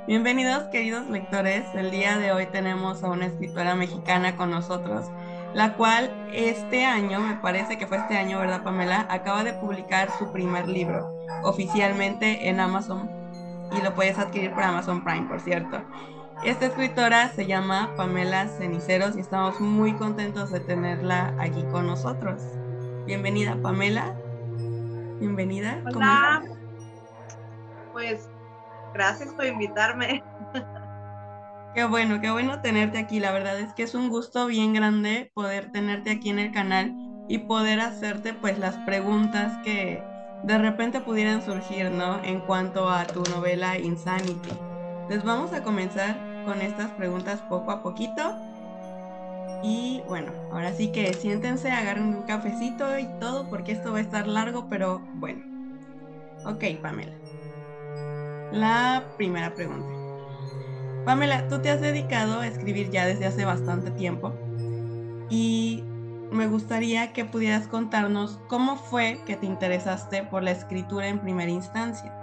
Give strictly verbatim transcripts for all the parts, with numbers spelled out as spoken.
Bienvenidos, queridos lectores. El día de hoy tenemos a una escritora mexicana con nosotros, la cual este año, me parece que fue este año, ¿verdad, Pamela? Acaba de publicar su primer libro oficialmente en Amazon y lo puedes adquirir por Amazon Prime, por cierto. Esta escritora se llama Pamela Ceniceros y estamos muy contentos de tenerla aquí con nosotros. Bienvenida, Pamela. Bienvenida. ¿Cómo estás? Hola, pues gracias por invitarme. Qué bueno, qué bueno tenerte aquí. La verdad es que es un gusto bien grande poder tenerte aquí en el canal y poder hacerte pues las preguntas que de repente pudieran surgir, ¿no? En cuanto a tu novela Insanity. Les vamos a comenzar con estas preguntas poco a poquito y bueno, ahora sí que siéntense, agarren un cafecito y todo porque esto va a estar largo, pero bueno. Ok, Pamela. La primera pregunta. Pamela, tú te has dedicado a escribir ya desde hace bastante tiempo y me gustaría que pudieras contarnos cómo fue que te interesaste por la escritura en primera instancia.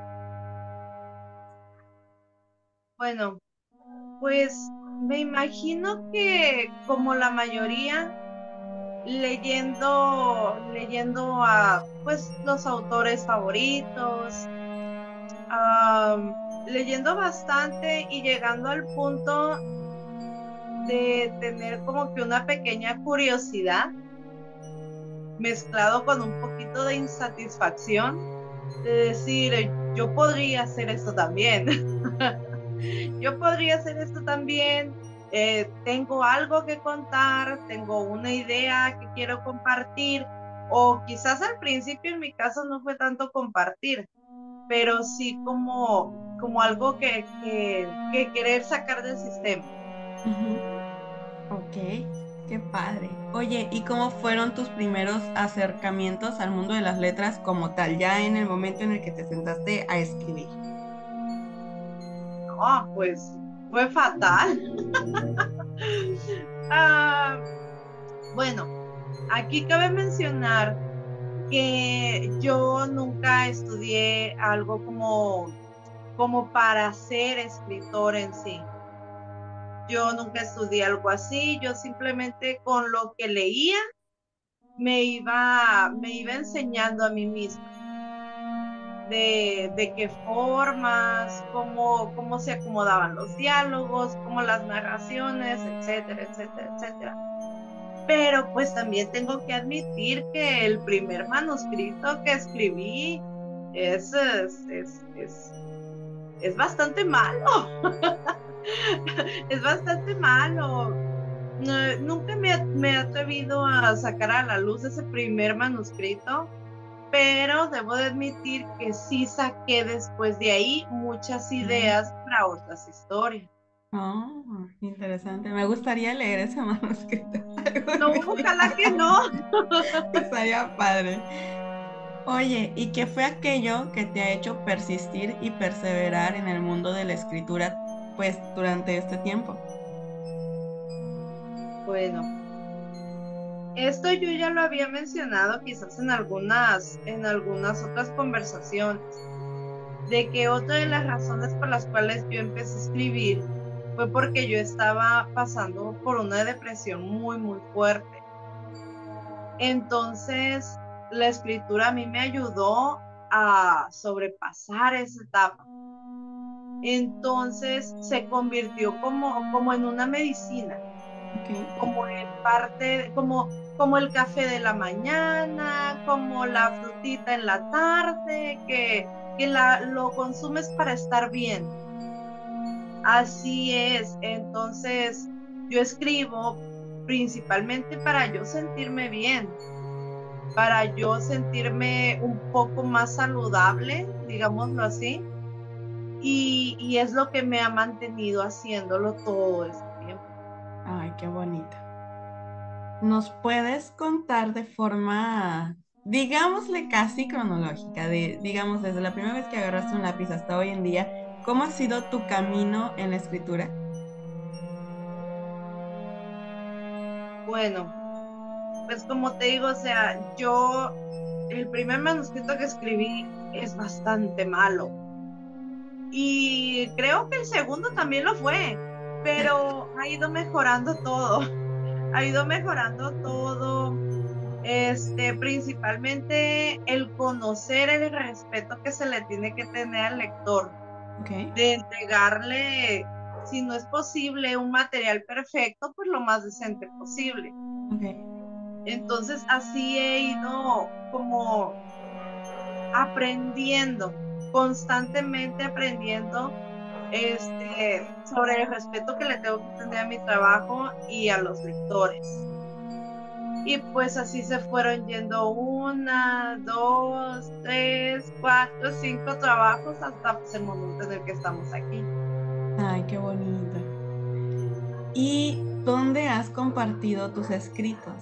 Bueno, pues me imagino que como la mayoría, leyendo, leyendo a pues los autores favoritos, am, leyendo bastante y llegando al punto de tener como que una pequeña curiosidad mezclado con un poquito de insatisfacción de decir, yo podría hacer esto también. Yo podría hacer esto también. Eh, tengo algo que contar, tengo una idea que quiero compartir, o quizás al principio en mi caso no fue tanto compartir, pero sí como, como algo que, que, que querer sacar del sistema. Ujú. Ok, qué padre. Oye, ¿y cómo fueron tus primeros acercamientos al mundo de las letras como tal, ya en el momento en el que te sentaste a escribir? Ah, pues fue fatal. Ah, bueno, aquí cabe mencionar que yo nunca estudié algo como, como para ser escritor en sí. Yo nunca estudié algo así, yo simplemente con lo que leía me iba, me iba enseñando a mí misma de, de qué formas, cómo, cómo se acomodaban los diálogos, cómo las narraciones, etcétera, etcétera, etcétera. Pero pues también tengo que admitir que el primer manuscrito que escribí es, es, es, es, es bastante malo, es bastante malo. No, nunca me, me he atrevido a sacar a la luz ese primer manuscrito, pero debo de admitir que sí saqué después de ahí muchas Mm. ideas para otras historias. Oh, interesante. Me gustaría leer ese manuscrito No, algún ojalá que día. no. Estaría padre. Oye, ¿y qué fue aquello que te ha hecho persistir y perseverar en el mundo de la escritura, pues, durante este tiempo? Bueno, esto yo ya lo había mencionado quizás en algunas, en algunas otras conversaciones, de que otra de las razones por las cuales yo empecé a escribir fue porque yo estaba pasando por una depresión muy, muy fuerte. Entonces, la escritura a mí me ayudó a sobrepasar esa etapa. Entonces, se convirtió como, como en una medicina, Ok. como en parte, como, como el café de la mañana, como la frutita en la tarde, que, que la, lo consumes para estar bien. Así es. Entonces, yo escribo principalmente para yo sentirme bien, para yo sentirme un poco más saludable, digámoslo así, y, y es lo que me ha mantenido haciéndolo todo este tiempo. Ay, qué bonito. ¿Nos puedes contar de forma, digámosle casi cronológica, de, digamos, desde la primera vez que agarraste un lápiz hasta hoy en día, cómo ha sido tu camino en la escritura? Bueno, pues como te digo, o sea, yo, el primer manuscrito que escribí es bastante malo. y creo que el segundo también lo fue, pero ha ido mejorando todo, ha ido mejorando todo, este, principalmente el conocer el respeto que se le tiene que tener al lector, Okay. de entregarle, si no es posible, un material perfecto, pues lo más decente posible. Okay. Entonces así he ido como aprendiendo, constantemente aprendiendo este, sobre el respeto que le tengo que tener a mi trabajo y a los lectores. Y pues así se fueron yendo una, dos, tres, cuatro, cinco trabajos hasta pues, el momento en el que estamos aquí. Ay, qué bonito. ¿Y dónde has compartido tus escritos?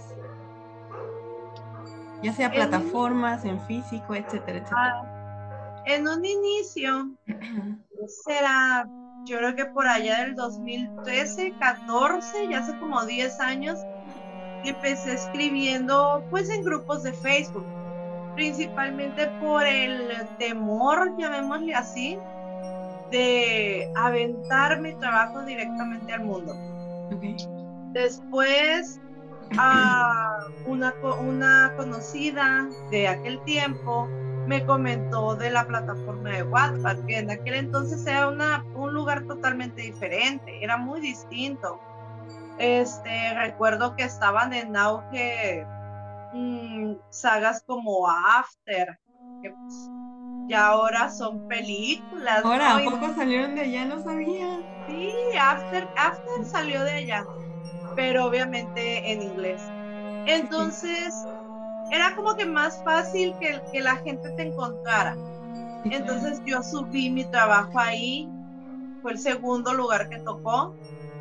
Ya sea En un, plataformas, en físico, etcétera, etcétera. ah, en un inicio, será, yo creo que por allá del dos mil trece, catorce, ya hace como diez años, empecé escribiendo pues en grupos de Facebook, principalmente por el temor, llamémosle así, de aventar mi trabajo directamente al mundo. Okay. Después, a una, una conocida de aquel tiempo me comentó de la plataforma de Wattpad, que en aquel entonces era una, un lugar totalmente diferente, era muy distinto. Este, recuerdo que estaban en auge mmm, sagas como After, que pues, ya ahora son películas, Ahora, ¿no? ¿a Y poco salieron de allá? No sabía. sí, After, After salió de allá, pero obviamente en inglés. Sí, sí. Entonces, era como que más fácil que, que la gente te encontrara. Sí, claro. Entonces yo subí mi trabajo ahí, fue el segundo lugar que tocó.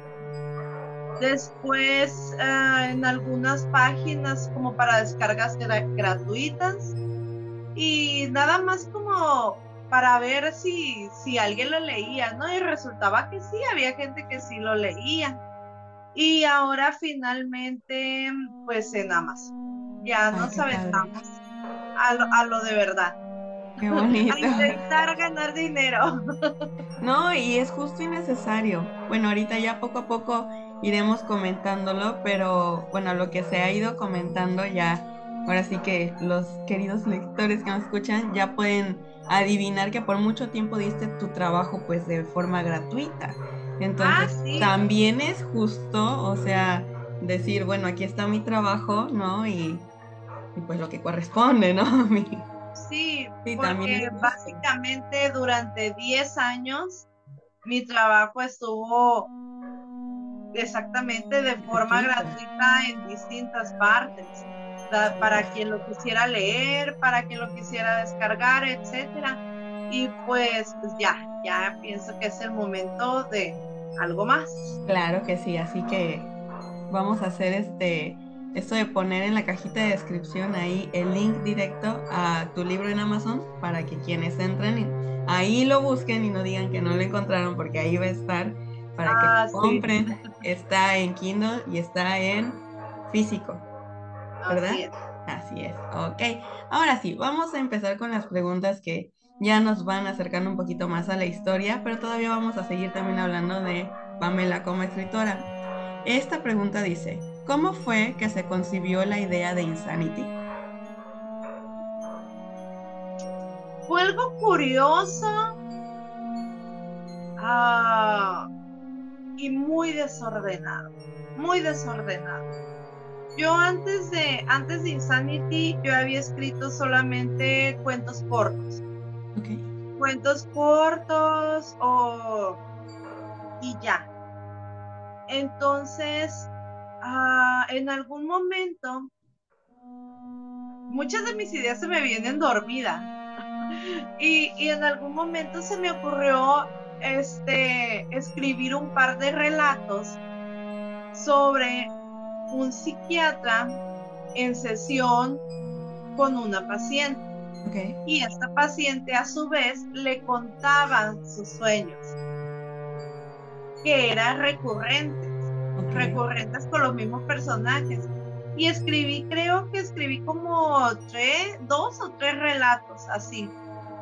Después, uh, en algunas páginas como para descargas gra gratuitas y nada más como para ver si, si alguien lo leía, ¿no? Y resultaba que sí, había gente que sí lo leía. Y ahora finalmente, pues en Amazon. Ya Ay, nos qué padre. aventamos a lo, a lo de verdad. Qué A bonito. intentar ganar dinero. No, y es justo y necesario. Bueno, ahorita ya poco a poco iremos comentándolo, pero bueno, lo que se ha ido comentando ya, ahora sí que los queridos lectores que nos escuchan ya pueden adivinar que por mucho tiempo diste tu trabajo pues de forma gratuita. Ah, Entonces, sí, también es justo, o sea, decir, bueno, aquí está mi trabajo, ¿no? Y, y pues lo que corresponde, ¿no? Mi- sí, Sí, también es porque justo. básicamente durante diez años mi trabajo estuvo exactamente de forma Gratuito. gratuita en distintas partes, da, para quien lo quisiera leer, para quien lo quisiera descargar, etcétera. Y pues, pues ya, ya pienso que es el momento de algo más. Claro que sí, así que vamos a hacer este, esto de poner en la cajita de descripción ahí el link directo a tu libro en Amazon para que quienes entren y ahí lo busquen y no digan que no lo encontraron porque ahí va a estar para que Ah, lo sí, compren. Está en Kindle y está en físico, ¿verdad? así es. Así es, ok. Ahora sí, vamos a empezar con las preguntas que ya nos van acercando un poquito más a la historia, pero todavía vamos a seguir también hablando de Pamela como escritora. Esta pregunta dice, ¿cómo fue que se concibió la idea de Insanity? Fue algo curioso ah, y muy desordenado, muy desordenado. Yo antes de, antes de Insanity, yo había escrito solamente cuentos cortos. Ok, Cuentos cortos o y ya. Entonces, ah, en algún momento, muchas de mis ideas se me vienen dormidas. Y, y en algún momento se me ocurrió este, escribir un par de relatos sobre un psiquiatra en sesión con una paciente. ok, Y esta paciente a su vez le contaba sus sueños, que eran recurrentes, ok. recurrentes con los mismos personajes. Y escribí, creo que escribí como tres, dos o tres relatos así.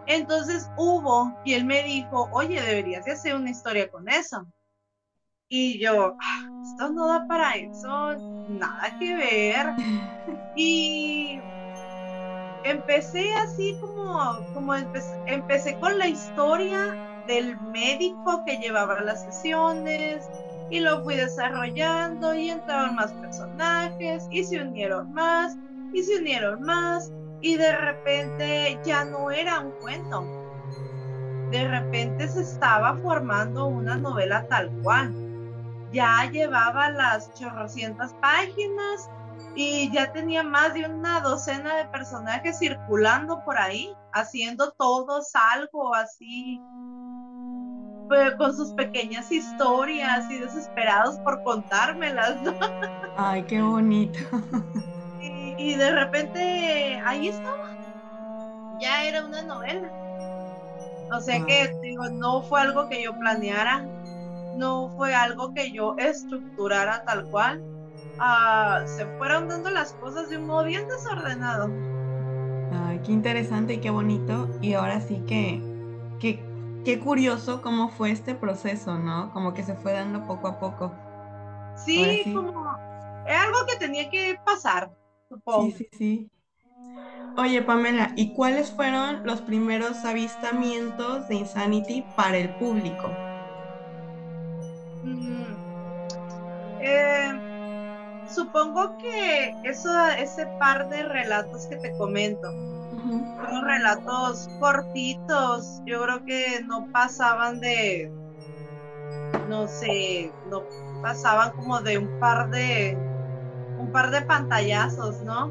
Entonces hubo quien me dijo, oye, deberías de hacer una historia con eso. Y yo, "Ah, esto no da para eso, nada que ver". Y empecé así como, como empecé, empecé con la historia del médico que llevaba las sesiones y lo fui desarrollando y entraron más personajes y se unieron más y se unieron más y de repente ya no era un cuento. De repente se estaba formando una novela tal cual. Ya llevaba las chorrocientas páginas y ya tenía más de una docena de personajes circulando por ahí, haciendo todos algo así, pues, con sus pequeñas historias y desesperados por contármelas, ¿no? Ay, qué bonito. Y, y de repente ahí estaba, ya era una novela. O sea que, Wow. digo, no fue algo que yo planeara, no fue algo que yo estructurara tal cual. Uh, se fueron dando las cosas de un modo bien desordenado. Ay, qué interesante y qué bonito. Y ahora sí que, que, qué curioso cómo fue este proceso, ¿no? Como que se fue dando poco a poco. Ahora Sí, sí. como es algo que tenía que pasar, Sí, supongo. sí, sí. Oye, Pamela, ¿y cuáles fueron los primeros avistamientos de Insanity para el público? Mm, eh, supongo que eso, ese par de relatos que te comento, Ujú. fueron relatos cortitos, yo creo que no pasaban de, no sé, no pasaban como de un par de, un par de pantallazos, ¿no?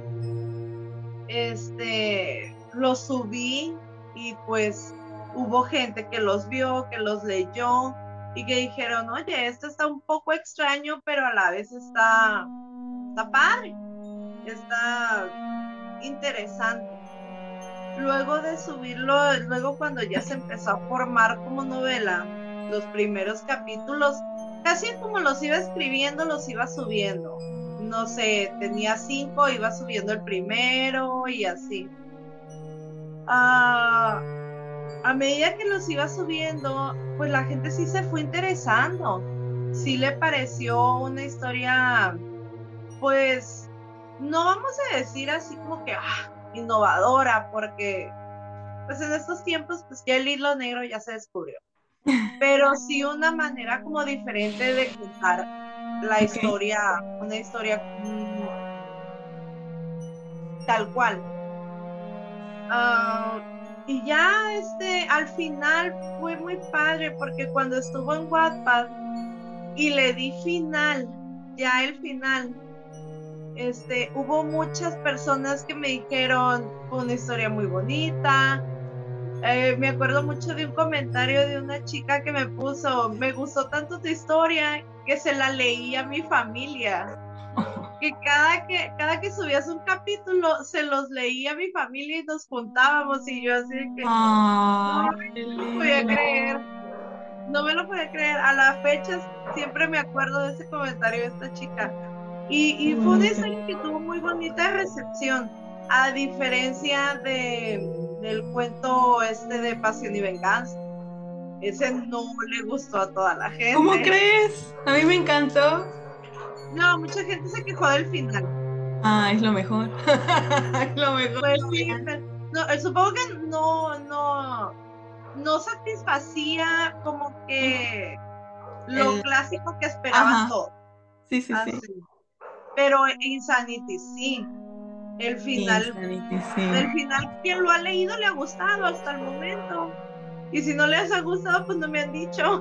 Este, los subí y pues hubo gente que los vio, que los leyó y que dijeron, oye, esto está un poco extraño, pero a la vez está, está padre, está interesante. Luego de subirlo, luego cuando ya se empezó a formar como novela, los primeros capítulos, casi como los iba escribiendo, los iba subiendo. No sé, tenía cinco, iba subiendo el primero y así. Ah, a medida que los iba subiendo, pues la gente sí se fue interesando. Sí le pareció una historia, pues, no vamos a decir así como que ah, innovadora, porque pues en estos tiempos, pues ya el hilo negro ya se descubrió. Pero sí una manera como diferente de contar la Ok. historia, una historia mm, tal cual. Uh, y ya este, al final fue muy padre porque cuando estuvo en Wattpad y le di final, ya el final, este, hubo muchas personas que me dijeron, fue una historia muy bonita. Eh, me acuerdo mucho de un comentario de una chica que me puso, me gustó tanto tu historia que se la leí a mi familia. Que cada que, cada que subías un capítulo se los leía a mi familia y nos juntábamos y yo así de que no Ay, qué me lo podía lindo. creer, no me lo podía creer. A la fecha siempre me acuerdo de ese comentario de esta chica. Y, Qué y fue una bonito. historia que tuvo muy bonita recepción, a diferencia de, del cuento este de Pasión y Venganza. Ese no le gustó a toda la ¿Cómo gente. crees? A mí me encantó. No, mucha gente se quejó del final. Ah, es lo mejor. Es lo mejor. Pues sí, pero no, eh, supongo que no, no, no satisfacía como que lo El, clásico que esperaban ajá. todos. Sí, sí, sí. Así. Pero Insanity sí. El final, Insanity, sí. el final, quien lo ha leído le ha gustado hasta el momento. Y si no les ha gustado, pues no me han dicho.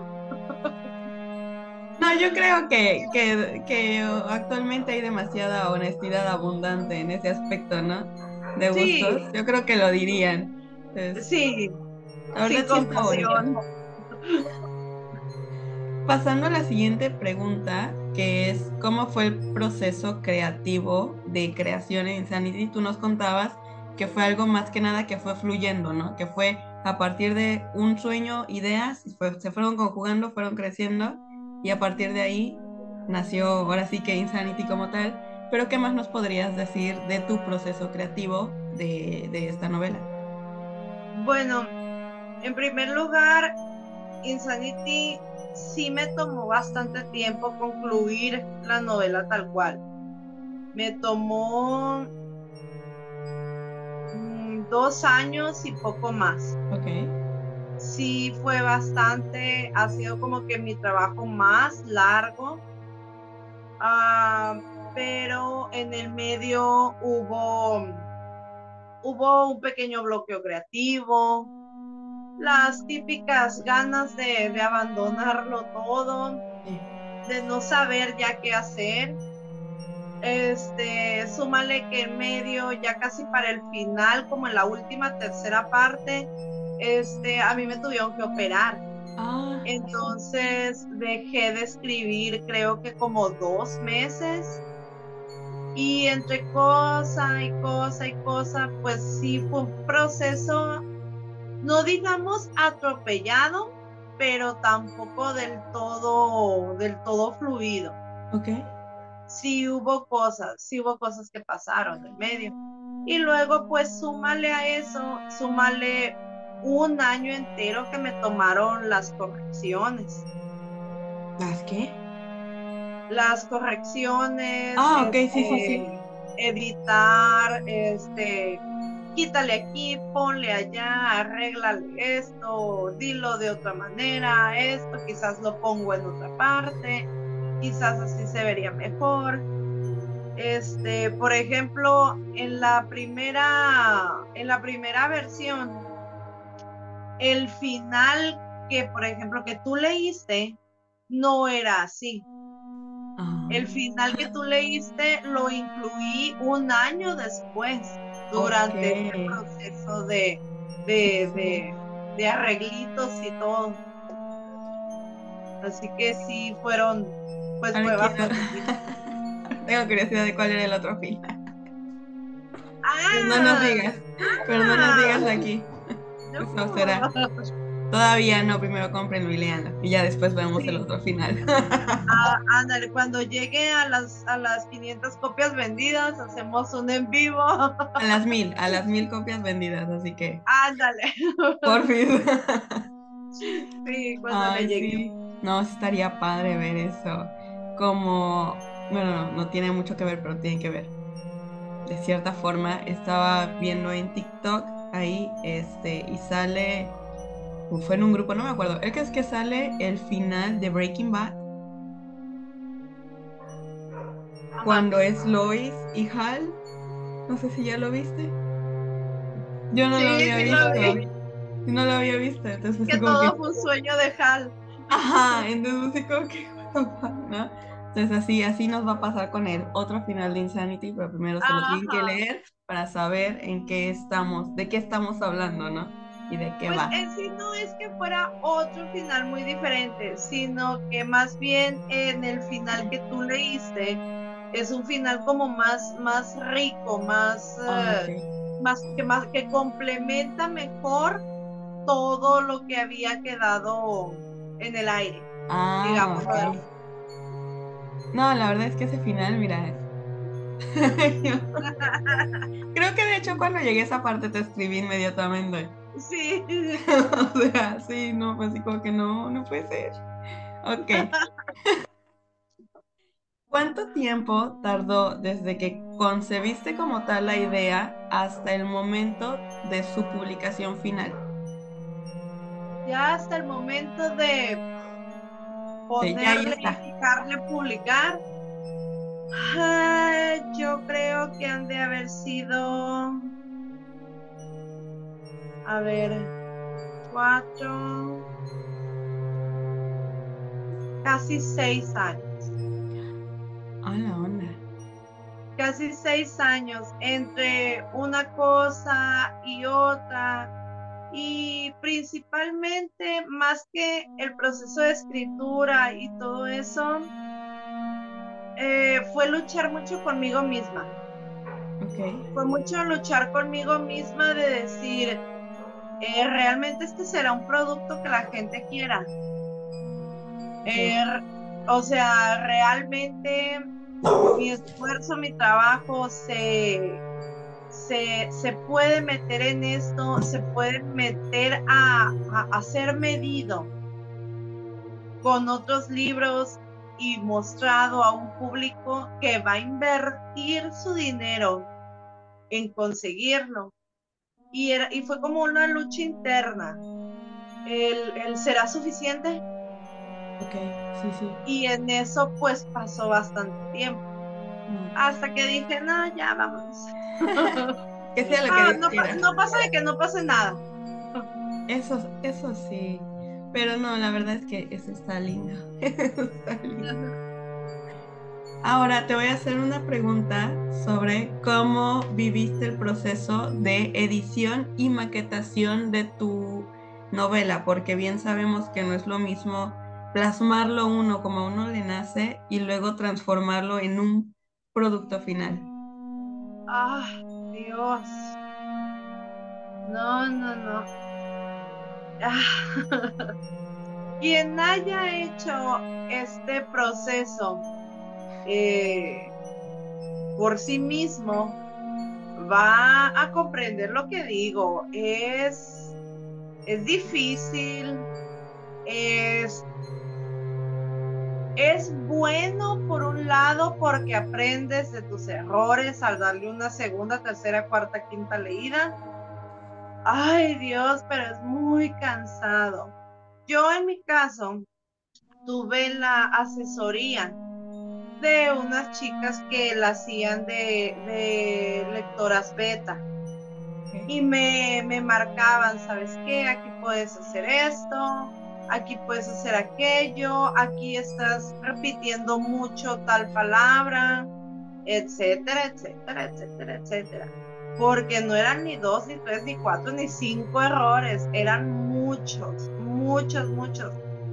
No, yo creo que, que, que actualmente hay demasiada honestidad abundante en ese aspecto, ¿no? De gustos. Sí, Yo creo que lo dirían. Entonces, sí, la sin verdad sí está bonito. compasión. Pasando a la siguiente pregunta, que es ¿cómo fue el proceso creativo de creación en Insanity? Tú nos contabas que fue algo más que nada que fue fluyendo, ¿no? Que fue a partir de un sueño, ideas, y fue- se fueron conjugando, fueron creciendo, y a partir de ahí nació ahora sí que Insanity como tal. Pero ¿qué más nos podrías decir de tu proceso creativo de, de esta novela? Bueno. En primer lugar, Insanity sí me tomó bastante tiempo concluir la novela tal cual. Me tomó mm, dos años y poco más. Ok. Sí fue bastante, ha sido como que mi trabajo más largo, uh, pero en el medio hubo, hubo un pequeño bloqueo creativo, las típicas ganas de, de abandonarlo todo, Sí. de no saber ya qué hacer. Este, súmale que en medio, ya casi para el final, como en la última tercera parte, este, a mí me tuvieron que operar. Ah, Entonces dejé de escribir creo que como dos meses y entre cosa y cosa y cosa, pues sí fue un proceso, no digamos atropellado, pero tampoco del todo, del todo fluido. ok. Sí hubo cosas, sí hubo cosas que pasaron en medio. Y luego pues súmale a eso, súmale un año entero que me tomaron las correcciones. ¿Las qué? Las correcciones, Ah, ok, sí, sí, sí. este, editar, este, quítale aquí, ponle allá, arréglale esto, dilo de otra manera, esto quizás lo pongo en otra parte, quizás así se vería mejor. Este, por ejemplo, en la primera, en la primera versión, el final que, por ejemplo, que tú leíste, no era así. Ah, El final que tú leíste lo incluí un año después, ok. durante este proceso de, Sí, de, sí. de, de arreglitos y todo. Así que sí, fueron, pues Ahora fue quiero. bastante tiempo. Tengo curiosidad de cuál era el otro final. Pero no nos ¡Ah! digas. Pero no nos ¡Ah! digas aquí. Eso será. No. Todavía no, primero cómprenlo y léanlo. Y ya después vemos el Sí, otro final. ah, ándale, cuando llegue a las, a las quinientas copias vendidas, hacemos un en vivo. A las mil, a las mil copias vendidas, así que, Ándale. por fin. Sí, cuando le Ay, lleguemos. sí. No, sí estaría padre ver eso. Como, bueno, no, no tiene mucho que ver, pero tiene que ver. De cierta forma, estaba viendo en TikTok ahí, este, y sale, o fue en un grupo, no me acuerdo. El que es que sale el final de Breaking Bad, Ajá. cuando es Lois y Hal. No sé si ya lo viste. Yo no lo Sí, había sí lo visto. vi. Yo no lo había visto. Entonces, Que así como que, todo fue un sueño de Hal. ajá, entonces así como que, what the fuck, ¿no? Entonces así, así nos va a pasar con el otro final de Insanity, pero primero se lo tienen que Ajá. leer para saber en qué estamos, de qué estamos hablando, ¿no? Y de qué Pues va. en sí no es que fuera otro final muy diferente, sino que más bien en el final que tú leíste es un final como más, más rico, más, Ah, ok. eh, más que más que complementa mejor todo lo que había quedado en el aire, Ah, digámoslo de ok. alguna. No, la verdad es que ese final, mira, creo que de hecho cuando llegué a esa parte te escribí inmediatamente. Sí. O sea, sí, no, pues así como que no, no puede ser. Ok. ¿Cuánto tiempo tardó desde que concebiste como tal la idea hasta el momento de su publicación final? Ya hasta el momento de Sí, ya ahí ponerle y está. picarle publicar, ah, yo creo que han de haber sido, a ver, cuatro, casi seis años. A la onda. Casi seis años entre una cosa y otra. Y principalmente, más que el proceso de escritura y todo eso, eh, fue luchar mucho conmigo misma. Ok. Fue mucho luchar conmigo misma de decir, eh, realmente este será un producto que la gente quiera. Eh, Ok. o sea, realmente mi esfuerzo, mi trabajo se, se, se puede meter en esto, se puede meter a, a, a ser medido con otros libros y mostrado a un público que va a invertir su dinero en conseguirlo. Y, era, y fue como una lucha interna. El, el ¿será suficiente? Ok, sí, sí. Y en eso pues pasó bastante tiempo. Mm. Hasta que dije, no, ya vámonos. Que sea lo que Ah, Dios no, quiera. no pasa de que no pase nada. Eso, eso sí. Pero no, la verdad es que eso está lindo. Eso está lindo. Ahora te voy a hacer una pregunta sobre cómo viviste el proceso de edición y maquetación de tu novela, porque bien sabemos que no es lo mismo plasmarlo uno como a uno le nace y luego transformarlo en un producto final. Ah, Dios. No, no, no. Ah. Quien haya hecho este proceso eh, por sí mismo va a comprender lo que digo. Es, es difícil, es, es bueno por un lado porque aprendes de tus errores al darle una segunda, tercera, cuarta, quinta leída. Ay, Dios, pero es muy cansado. Yo en mi caso tuve la asesoría de unas chicas que la hacían de, de lectoras beta y me, me marcaban, ¿sabes qué? Aquí puedes hacer esto, aquí puedes hacer aquello, aquí estás repitiendo mucho tal palabra, etcétera, etcétera, etcétera, etcétera. Porque no eran ni dos, ni tres, ni cuatro, ni cinco errores, eran muchos, muchos, muchos.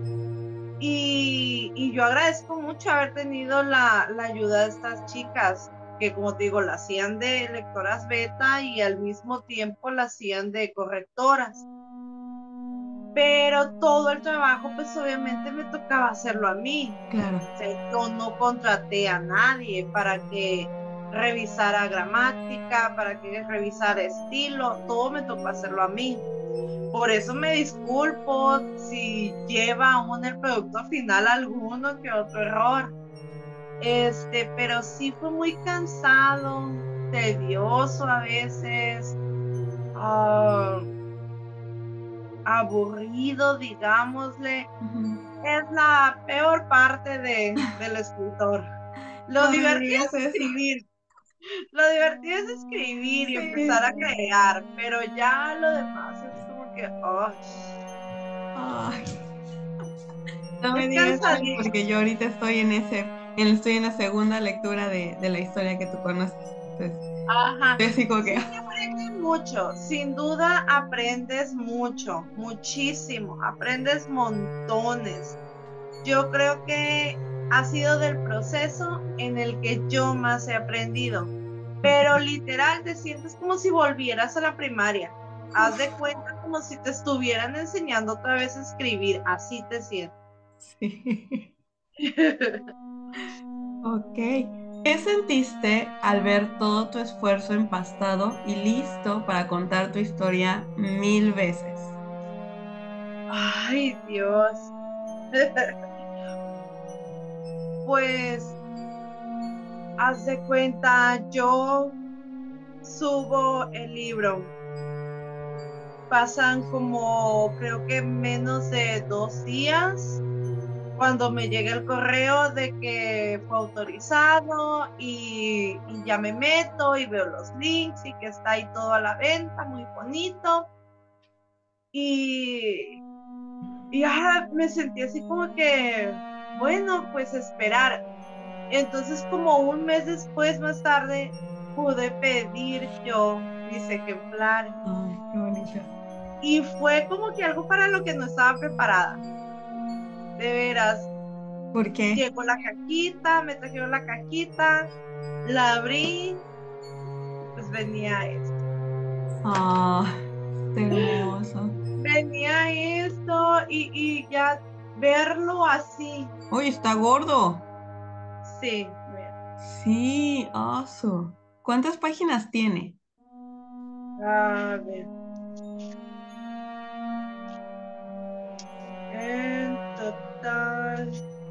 Y, y yo agradezco mucho haber tenido la, la ayuda de estas chicas, que como te digo, la hacían de lectoras beta y al mismo tiempo la hacían de correctoras. Pero todo el trabajo, pues obviamente me tocaba hacerlo a mí. Claro. O sea, yo no contraté a nadie para que revisara gramática, para que revisara estilo, todo me tocó hacerlo a mí. Por eso me disculpo si lleva aún el producto final alguno que otro error. Este, pero sí fue muy cansado, tedioso a veces, uh, aburrido, digámosle. Ujú. Es la peor parte de, del escritor. Lo No me divertido digas es eso. escribir, lo divertido es escribir y Sí. empezar a crear, pero ya lo demás es como que, oh, Ay, no me es digas eso cansadito. porque yo ahorita estoy en ese, en, estoy en la segunda lectura de, de la historia que tú conoces. Entonces, Ajá. estoy así como que, Sí, aprendes mucho, sin duda aprendes mucho, muchísimo, aprendes montones. Yo creo que ha sido del proceso en el que yo más he aprendido, pero ok. literal te sientes como si volvieras a la primaria. Haz de cuenta como si te estuvieran enseñando otra vez a escribir, así te sientes. Sí. Ok. ¿Qué sentiste al ver todo tu esfuerzo empastado y listo para contar tu historia mil veces? Ay, Dios. Pues, haz de cuenta, yo subo el libro. Pasan como creo que menos de dos días cuando me llega el correo de que fue autorizado y, y ya me meto y veo los links y que está ahí todo a la venta, muy bonito. Y, y ah, me sentí así como que, bueno, pues esperar. Entonces, como un mes después, más tarde, pude pedir yo mis ejemplares. Ay, qué bonito. Y fue como que algo para lo que no estaba preparada. De veras, ¿Por qué? llegó la cajita, me trajeron la cajita, la abrí y pues venía esto. Ah, está hermoso. Venía esto y, y ya verlo así. Oye, está gordo. Sí, mira. Sí, oso. ¿Cuántas páginas tiene? A ver. En total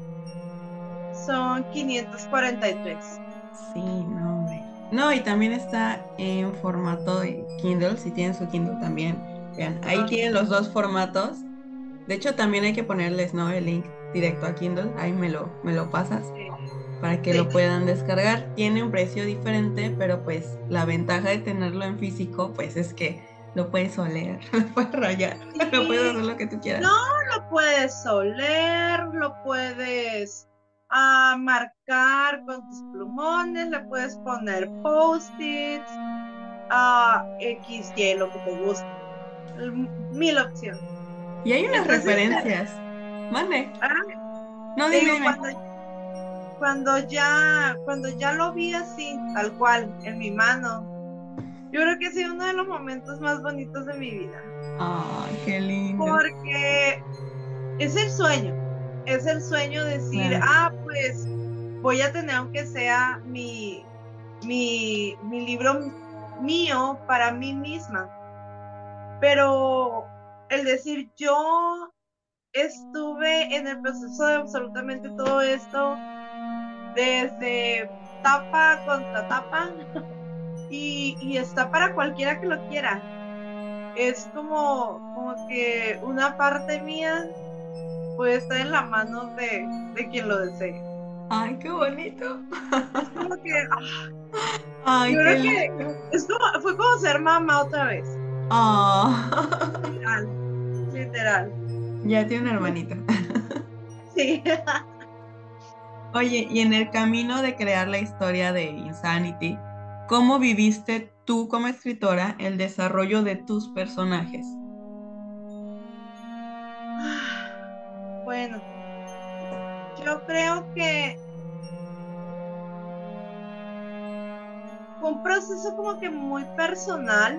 son quinientos cuarenta y tres. Sí, no, hombre. No, y también está en formato de Kindle, si tienen su Kindle también. Vean, ahí Ah, tienen los dos formatos. De hecho, también hay que ponerles, ¿no? El link directo a Kindle. Ahí me lo, me lo pasas sí, para que sí. lo puedan descargar. Tiene un precio diferente, pero pues la ventaja de tenerlo en físico, pues es que lo puedes oler, lo puedes rayar, lo puedes Sí, hacer lo que tú quieras. no, lo puedes oler, lo puedes ah, marcar con tus plumones, le puedes poner post-its, ah, X, Y, lo que te guste. L- Mil opciones. Y hay unas Entonces, referencias. Mande. ah, No, te dime, digo, dime. cuando, cuando ya, cuando ya lo vi así, tal cual, en mi mano, yo creo que ha sido uno de los momentos más bonitos de mi vida. Ay, qué lindo. Porque es el sueño, es el sueño decir, Claro. ah, pues voy a tener aunque sea mi, mi, mi libro mío para mí misma. Pero el decir, yo estuve en el proceso de absolutamente todo esto, desde tapa contra tapa, y, y está para cualquiera que lo quiera. Es como, como que una parte mía puede estar en la mano de, de quien lo desee. Ay, qué bonito. Es como que, ah, yo Ay, creo qué que lindo. es como, fue como ser mamá otra vez. Ah, Literal, literal. ya tiene un hermanito. Sí. Oye, y en el camino de crear la historia de Insanity, ¿cómo viviste tú como escritora el desarrollo de tus personajes? Bueno, yo creo que fue un proceso como que muy personal,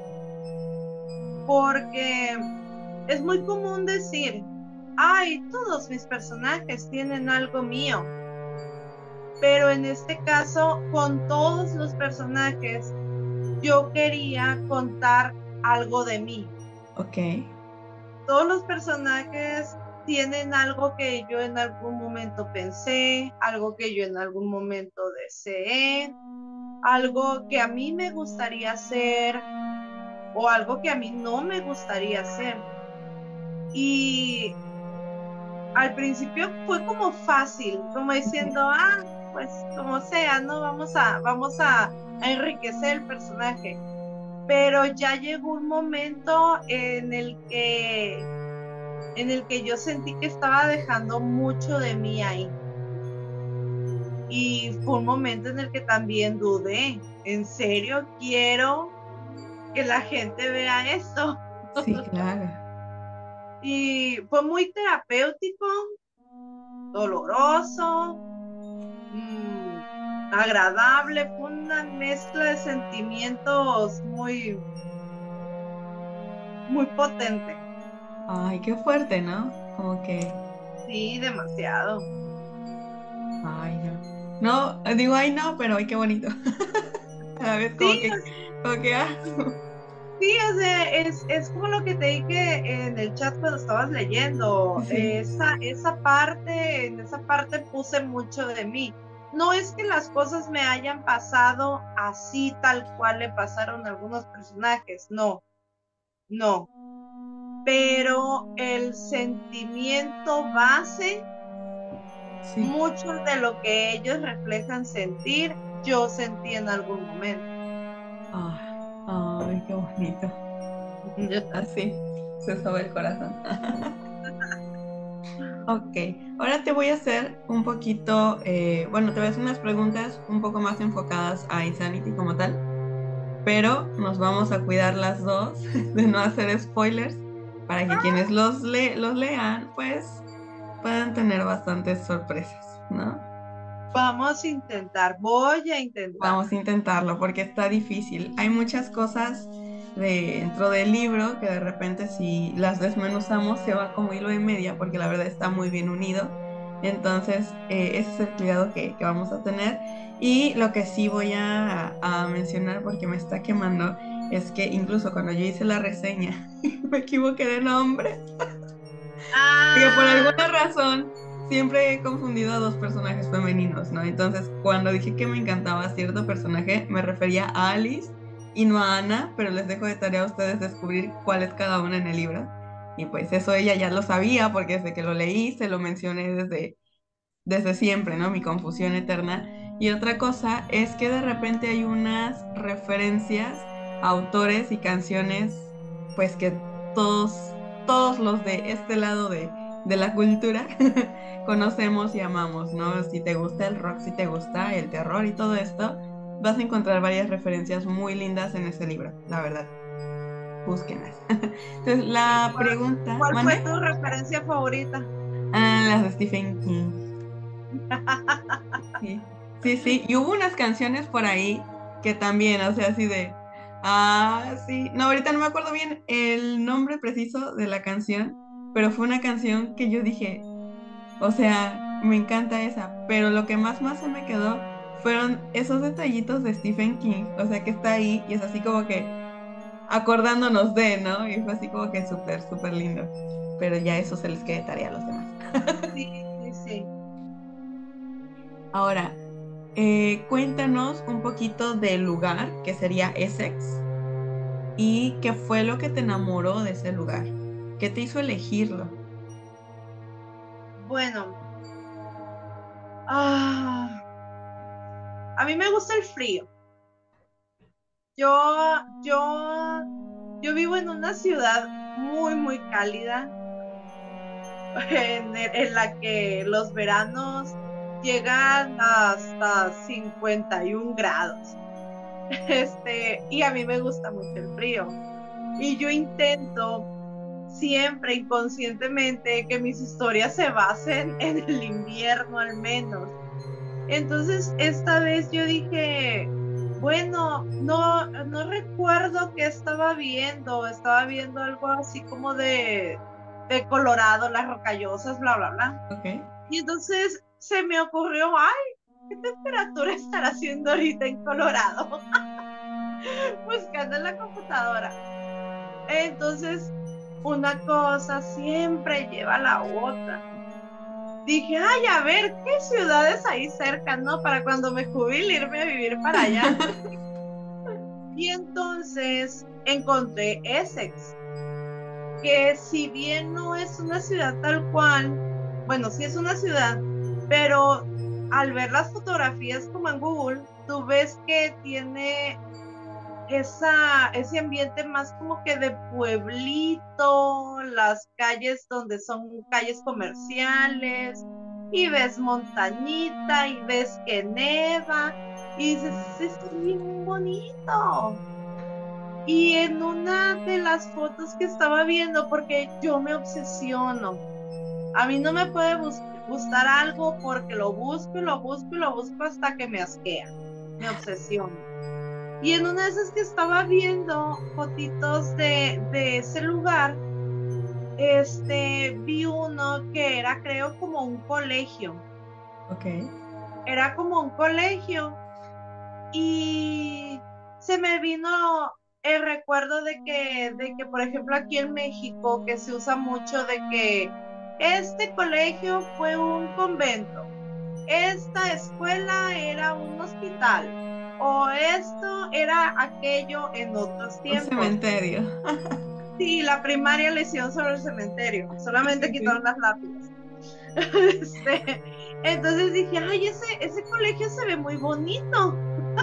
porque es muy común decir, ay, todos mis personajes tienen algo mío, pero en este caso, con todos los personajes, yo quería contar algo de mí. Ok, Todos los personajes tienen algo que yo en algún momento pensé, algo que yo en algún momento deseé, algo que a mí me gustaría hacer o algo que a mí no me gustaría hacer. Y al principio fue como fácil, como diciendo, ah, pues como sea, ¿no? Vamos a, vamos a, a enriquecer el personaje. Pero ya llegó un momento en el que en el que yo sentí que estaba dejando mucho de mí ahí. Y fue un momento en el que también dudé, ¿en serio quiero que la gente vea esto? sí, claro. Y fue muy terapéutico, doloroso, mmm, agradable, fue una mezcla de sentimientos muy, muy potente. Ay, qué fuerte, ¿no? Como que, Sí, demasiado. ay, no. No, digo, ay, no, pero ay, qué bonito. A la vez, Sí, como que, como que, ah. sí, o sea, es, es como lo que te dije en el chat cuando estabas leyendo. Sí, Esa, esa parte, en esa parte puse mucho de mí. No es que las cosas me hayan pasado así tal cual le pasaron a algunos personajes, no, no. Pero el sentimiento base, sí. mucho de lo que ellos reflejan sentir, yo sentí en algún momento. Ay, ay, qué bonito. Así, se sobe el corazón. Ok, ahora te voy a hacer un poquito, eh, bueno, te voy a hacer unas preguntas un poco más enfocadas a Insanity como tal, pero nos vamos a cuidar las dos de no hacer spoilers para que quienes los, le- los lean, pues puedan tener bastantes sorpresas, ¿no? Vamos a intentar, voy a intentar. Vamos a intentarlo porque está difícil. Hay muchas cosas dentro del libro que de repente si las desmenuzamos se va como hilo de media porque la verdad está muy bien unido. Entonces, eh, ese es el cuidado que, que vamos a tener. Y lo que sí voy a, a mencionar porque me está quemando es que incluso cuando yo hice la reseña, me equivoqué de nombre. Porque por Ah, alguna razón siempre he confundido a dos personajes femeninos, ¿no? Entonces, cuando dije que me encantaba cierto personaje, me refería a Alice y no a Ana, pero les dejo de tarea a ustedes descubrir cuál es cada una en el libro. Y pues eso ella ya lo sabía porque desde que lo leí se lo mencioné desde, desde siempre, ¿no? Mi confusión eterna. Y otra cosa es que de repente hay unas referencias a autores y canciones, pues que todos, todos los de este lado de, de la cultura conocemos y amamos, ¿no? Si te gusta el rock, si te gusta el terror y todo esto, vas a encontrar varias referencias muy lindas en ese libro, la verdad. Búsquenlas. Entonces, ¿y la cuál, pregunta, cuál fue ¿mande? tu referencia favorita? Ah, las de Stephen King. Sí, sí, sí. Y hubo unas canciones por ahí que también, o sea, así de, ah, sí. No, ahorita no me acuerdo bien el nombre preciso de la canción, pero fue una canción que yo dije, o sea, me encanta esa, pero lo que más, más se me quedó fueron esos detallitos de Stephen King, o sea, que está ahí y es así como que acordándonos de, ¿no? Y fue así como que súper, súper lindo. Pero ya eso se les quede tarea a los demás. Sí, sí, sí. Ahora, eh, cuéntanos un poquito del lugar, que sería Essex, y qué fue lo que te enamoró de ese lugar. ¿Qué te hizo elegirlo? Bueno, ah, a mí me gusta el frío. Yo, yo, yo vivo en una ciudad muy, muy cálida, en, en la que los veranos llegan hasta cincuenta y un grados. Este, y a mí me gusta mucho el frío. Y yo intento siempre inconscientemente que mis historias se basen en el invierno al menos. Entonces, esta vez yo dije, bueno, no, no recuerdo qué estaba viendo, estaba viendo algo así como de, de Colorado, las rocallosas, bla, bla, bla. Ok. Y entonces se me ocurrió, ay, ¿qué temperatura estará haciendo ahorita en Colorado? Buscando en la computadora. Entonces, una cosa siempre lleva a la otra. Dije, ay, a ver, ¿qué ciudades hay cerca, no? Para cuando me jubile irme a vivir para allá. Y entonces encontré Essex, que si bien no es una ciudad tal cual, bueno, sí es una ciudad, pero al ver las fotografías como en Google, tú ves que tiene esa, ese ambiente más como que de pueblito, las calles donde son calles comerciales, y ves montañita, y ves que neva, y dices, sí, está bien bonito. Y en una de las fotos que estaba viendo, porque yo me obsesiono, a mí no me puede bus- gustar algo porque lo busco y lo busco y lo busco hasta que me asquea, me obsesiono. Y en una de esas que estaba viendo fotitos de, de ese lugar, este, vi uno que era, creo, como un colegio. Ok. Era como un colegio y se me vino el recuerdo de que, de que, por ejemplo, aquí en México, que se usa mucho de que este colegio fue un convento, esta escuela era un hospital o esto era aquello en otros Un tiempos. cementerio. Sí, la primaria le hicieron sobre el cementerio, solamente Sí, sí. quitaron las lápidas. Este, entonces dije, ay, ese, ese colegio se ve muy bonito.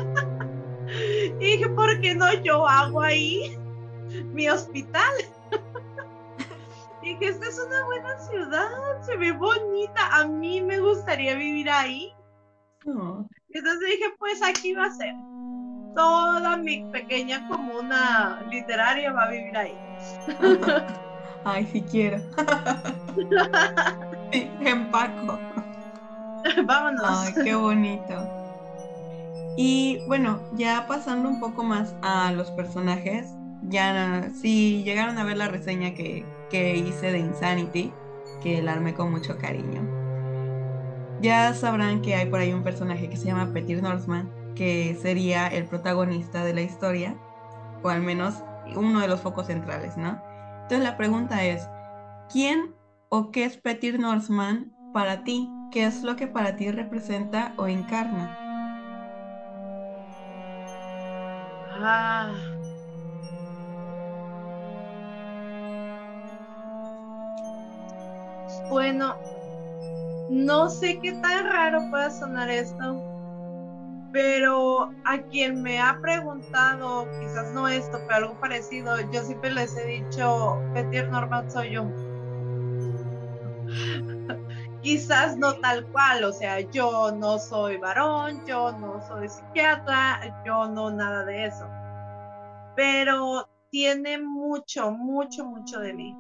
Y dije, ¿por qué no yo hago ahí mi hospital? Y dije, esta es una buena ciudad, se ve bonita, a mí me gustaría vivir ahí. No. Y entonces dije, pues aquí va a ser. Toda mi pequeña comuna literaria va a vivir ahí. Ay, sí quiero. Sí, empaco. Vámonos. Ay, qué bonito. Y bueno, ya pasando un poco más a los personajes, ya si llegaron a ver la reseña que, que hice de Insanity, que la armé con mucho cariño, ya sabrán que hay por ahí un personaje que se llama Petir Northman, que sería el protagonista de la historia. o al menos uno de los focos centrales, ¿no? Entonces la pregunta es, ¿quién o qué es Petir Northman para ti? ¿Qué es lo que para ti representa o encarna? Ah, bueno, no sé qué tan raro pueda sonar esto, pero a quien me ha preguntado, quizás no esto, pero algo parecido, yo siempre les he dicho, Petir Norman soy yo. Quizás no tal cual, o sea, yo no soy varón, yo no soy psiquiatra, yo no nada de eso, pero tiene mucho, mucho, mucho de mí.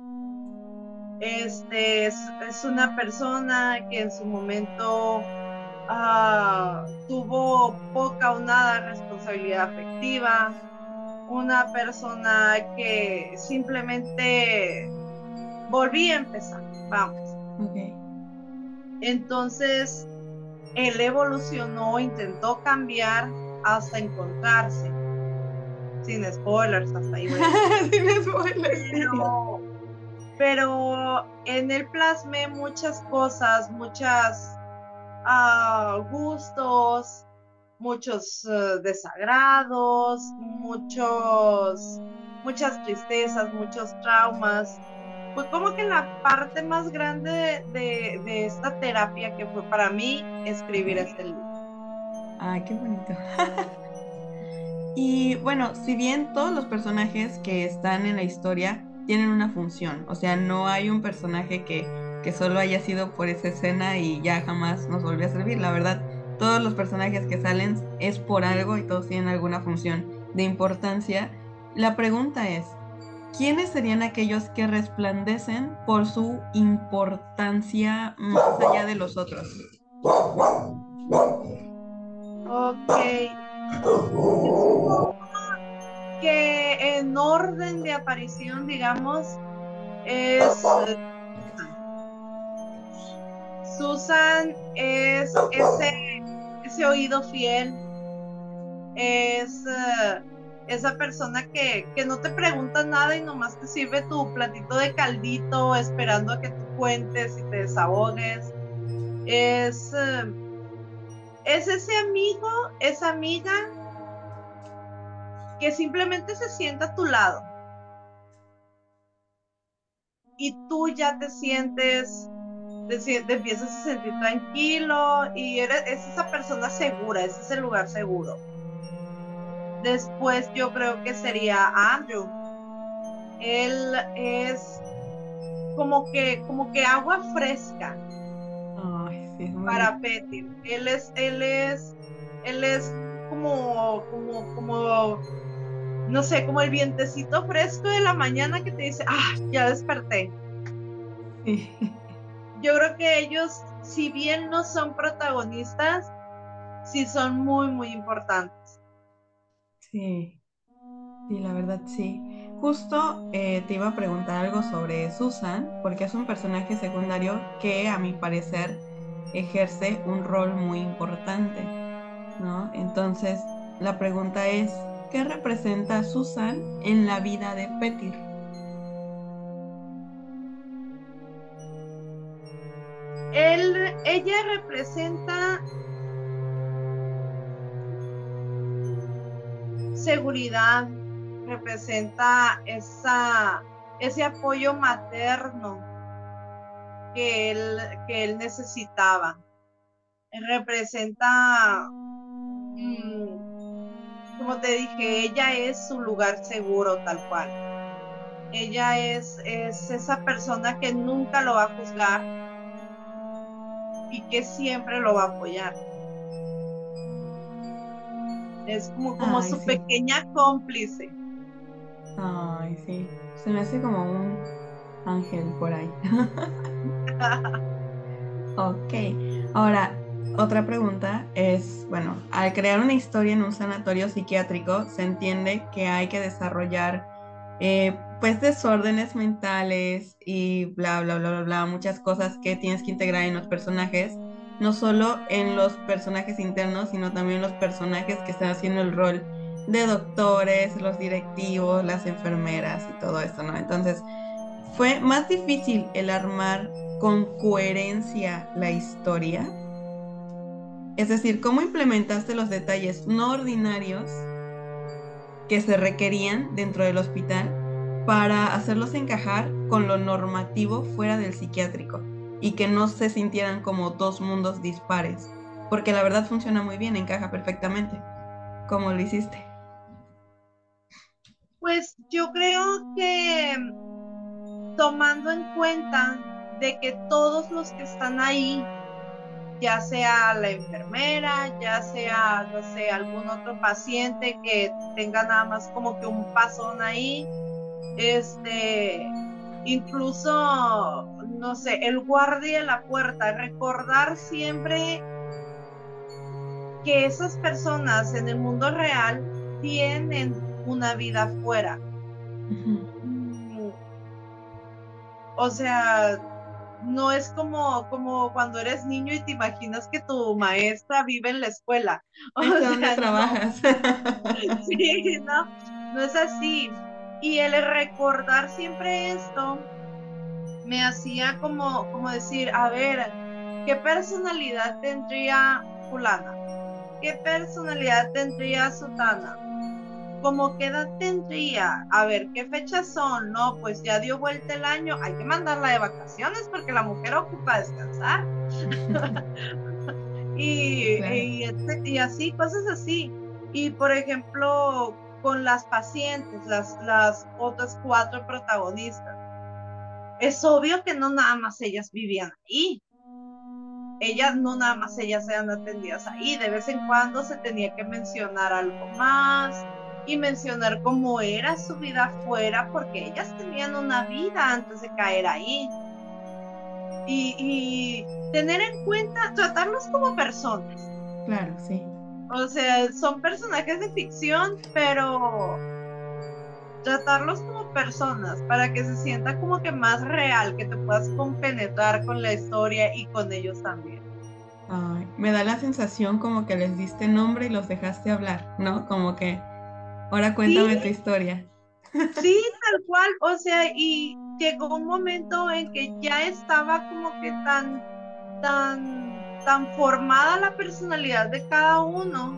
Este es, es una persona que en su momento ah, tuvo poca o nada responsabilidad afectiva, una persona que simplemente volví a empezar, vamos. Ok. Entonces, él evolucionó, intentó cambiar hasta encontrarse. Sin spoilers, hasta ahí voy a llegar. Sin spoilers, sí. Pero, pero en él plasmé muchas cosas, muchas ah, gustos, muchos eh, desagrados, muchos, muchas tristezas, muchos traumas. Fue como que la parte más grande de, de, de esta terapia que fue para mí escribir Ok. este libro. Ay, qué bonito. Y bueno, si bien todos los personajes que están en la historia tienen una función, o sea, no hay un personaje que, que solo haya sido por esa escena y ya jamás nos volvió a servir. La verdad, todos los personajes que salen es por algo y todos tienen alguna función de importancia. La pregunta es, ¿quiénes serían aquellos que resplandecen por su importancia más allá de los otros? Ok, yo supongo que en orden de aparición, digamos, es eh, Susan es ese, ese oído fiel, es eh, esa persona que, que no te pregunta nada y nomás te sirve tu platito de caldito esperando a que tú cuentes y te desahogues. Es, eh, es ese amigo, esa amiga que simplemente se sienta a tu lado y tú ya te sientes, te, sien- te empiezas a sentir tranquilo y eres, es esa persona segura, es ese lugar seguro. Después yo creo que sería Andrew. Él es como que, como que agua fresca Ay, sí, es muy... para Petir. Él es, él es, él es como, como, como, no sé, como el vientecito fresco de la mañana que te dice, ah, ya desperté. Sí. Yo creo que ellos, si bien no son protagonistas, sí son muy, muy importantes. Sí, sí, la verdad sí. Justo eh, te iba a preguntar algo sobre Susan, porque es un personaje secundario que a mi parecer ejerce un rol muy importante, ¿no? Entonces, la pregunta es, ¿qué representa Susan en la vida de Petir? Él, ella representa seguridad, representa esa, ese apoyo materno que él, que él necesitaba. Representa, mmm, como te dije, ella es su lugar seguro tal cual. Ella es, es esa persona que nunca lo va a juzgar y que siempre lo va a apoyar. Es como, como Ay, su sí, pequeña cómplice. ay, sí. Se me hace como un ángel por ahí. Ok, ahora otra pregunta es, bueno, al crear una historia en un sanatorio psiquiátrico, se entiende que hay que desarrollar eh, pues desórdenes mentales y bla, bla, bla, bla, bla, muchas cosas que tienes que integrar en los personajes, no solo en los personajes internos, sino también en los personajes que están haciendo el rol de doctores, los directivos, las enfermeras y todo esto, ¿no? Entonces, fue más difícil el armar con coherencia la historia. Es decir, cómo implementaste los detalles no ordinarios que se requerían dentro del hospital para hacerlos encajar con lo normativo fuera del psiquiátrico y que no se sintieran como dos mundos dispares, porque la verdad funciona muy bien, encaja perfectamente. ¿Cómo lo hiciste? Pues yo creo que tomando en cuenta de que todos los que están ahí, ya sea la enfermera, ya sea, no sé, algún otro paciente que tenga nada más como que un pasón ahí, este, incluso, no sé, el guardia de la puerta, recordar siempre que esas personas en el mundo real tienen una vida afuera. Mm, O sea, no es como, como cuando eres niño y te imaginas que tu maestra vive en la escuela. O Ahí sé dónde sea, no, trabajas. sí, no, no es así. Y el recordar siempre esto me hacía como, como decir, a ver, ¿qué personalidad tendría fulana? ¿Qué personalidad tendría sutana? ¿Cómo qué edad tendría? A ver, ¿qué fechas son? No, pues ya dio vuelta el año, hay que mandarla de vacaciones porque la mujer ocupa descansar. Y, Claro. y, este- y así, cosas así. Y por ejemplo, con las pacientes, las, las otras cuatro protagonistas, es obvio que no nada más ellas vivían ahí. Ellas, no nada más ellas eran atendidas ahí, de vez en cuando se tenía que mencionar algo más y mencionar cómo era su vida afuera, porque ellas tenían una vida antes de caer ahí. Y, y tener en cuenta, tratarlos como personas. Claro, sí. O sea, son personajes de ficción, pero tratarlos como personas para que se sienta como que más real, que te puedas compenetrar con la historia y con ellos también. Ay, me da la sensación como que les diste nombre y los dejaste hablar, ¿no? Como que, ahora Sí, cuéntame tu historia. sí, tal cual, o sea, y llegó un momento en que ya estaba como que tan, tan, tan formada la personalidad de cada uno,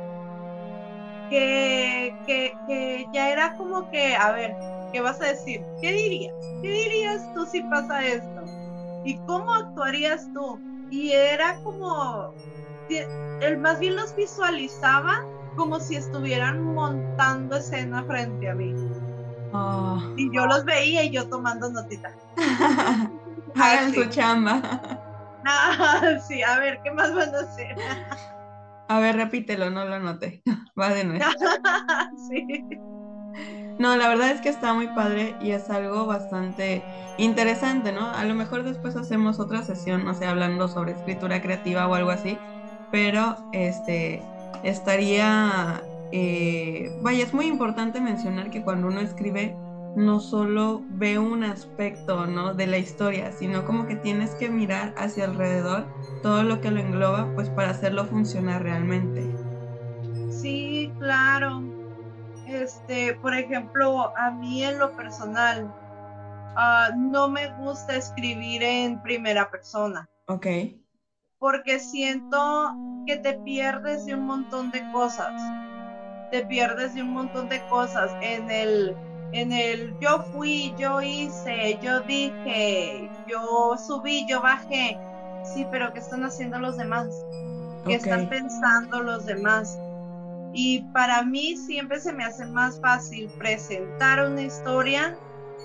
que, que, que ya era como que, a ver, ¿qué vas a decir? ¿Qué dirías? ¿Qué dirías tú si pasa esto? ¿Y cómo actuarías tú? Y era como, el más bien los visualizaba como si estuvieran montando escena frente a mí. Oh. Y yo los veía y yo tomando notita. Hagan su Así. chamba. Ah, sí, a ver, ¿qué más van a hacer? A ver, repítelo, no lo noté. Va de nuevo. Sí. No, la verdad es que está muy padre y es algo bastante interesante, ¿no? A lo mejor después hacemos otra sesión, no sé, hablando sobre escritura creativa o algo así, pero este estaría, eh, vaya, es muy importante mencionar que cuando uno escribe no solo ve un aspecto, ¿no? de la historia, sino como que tienes que mirar hacia alrededor todo lo que lo engloba, pues para hacerlo funcionar realmente. Sí, claro. Este, por ejemplo, a mí en lo personal, ah, no me gusta escribir en primera persona, Ok, porque siento que te pierdes de un montón de cosas. Te pierdes de un montón de cosas en el, en el yo fui, yo hice, yo dije, yo subí, yo bajé. Sí, pero ¿qué están haciendo los demás? ¿Qué ok. están pensando los demás? Y para mí siempre se me hace más fácil presentar una historia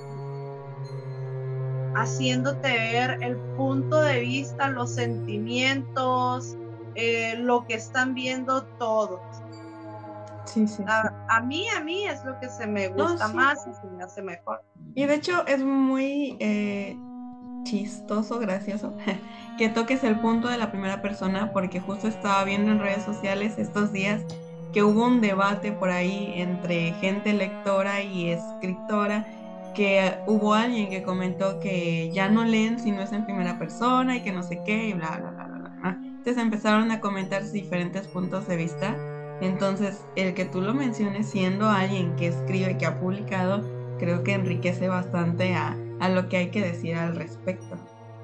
haciéndote ver el punto de vista, los sentimientos, eh, lo que están viendo todos. Sí, sí, sí. A, a mí, a mí es lo que se me No, gusta sí. más y se me hace mejor. Y de hecho es muy eh, chistoso, gracioso, que toques el punto de la primera persona, porque justo estaba viendo en redes sociales estos días que hubo un debate por ahí entre gente lectora y escritora, que hubo alguien que comentó que ya no leen si no es en primera persona y que no sé qué y bla, bla, bla, bla, bla. ¿No? Entonces empezaron a comentar diferentes puntos de vista Entonces, el que tú lo menciones siendo alguien que escribe, que ha publicado, creo que enriquece bastante a, a lo que hay que decir al respecto.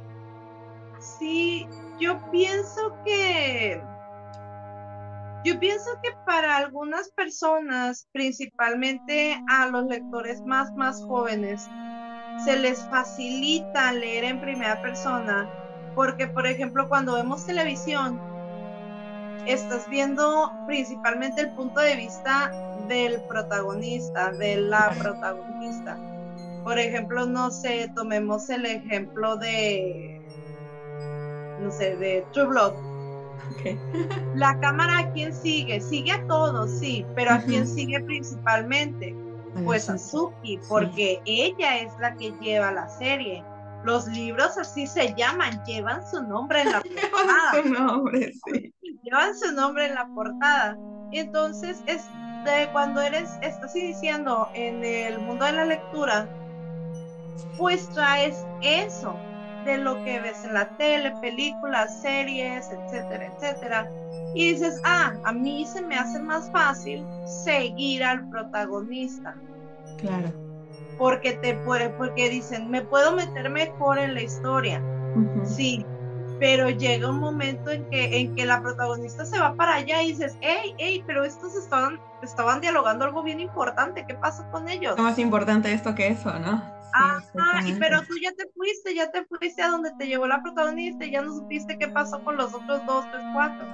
Sí, yo pienso que, yo pienso que para algunas personas, principalmente a los lectores más, más jóvenes, se les facilita leer en primera persona, porque, por ejemplo, cuando vemos televisión, estás viendo principalmente el punto de vista del protagonista, de la protagonista. Por ejemplo, no sé, tomemos el ejemplo de, no sé, de True Blood. Okay. La cámara, ¿a quién sigue? Sigue a todos, sí, pero ¿a quién Ujú. sigue principalmente? A la Pues a Suki. Suki, Sí. porque ella es la que lleva la serie. Los libros así se llaman, llevan su nombre en la Llevan portada. su nombre, sí. Llevan su nombre en la portada. Entonces, es de cuando eres, estás iniciando en el mundo de la lectura, pues traes eso de lo que ves en la tele, películas, series, etcétera, etcétera. Y dices, ah, a mí se me hace más fácil seguir al protagonista, Claro. porque te puede, porque dicen, me puedo meter mejor en la historia. Ujú. Sí, pero llega un momento en que, en que la protagonista se va para allá y dices, hey, hey, pero estos estaban, estaban dialogando algo bien importante, ¿qué pasó con Es ellos? más importante esto que eso, ¿no? Sí, Ajá, y exactamente. pero tú ya te fuiste, ya te fuiste a donde te llevó la protagonista y ya no supiste qué pasó con los otros dos, tres, cuatro.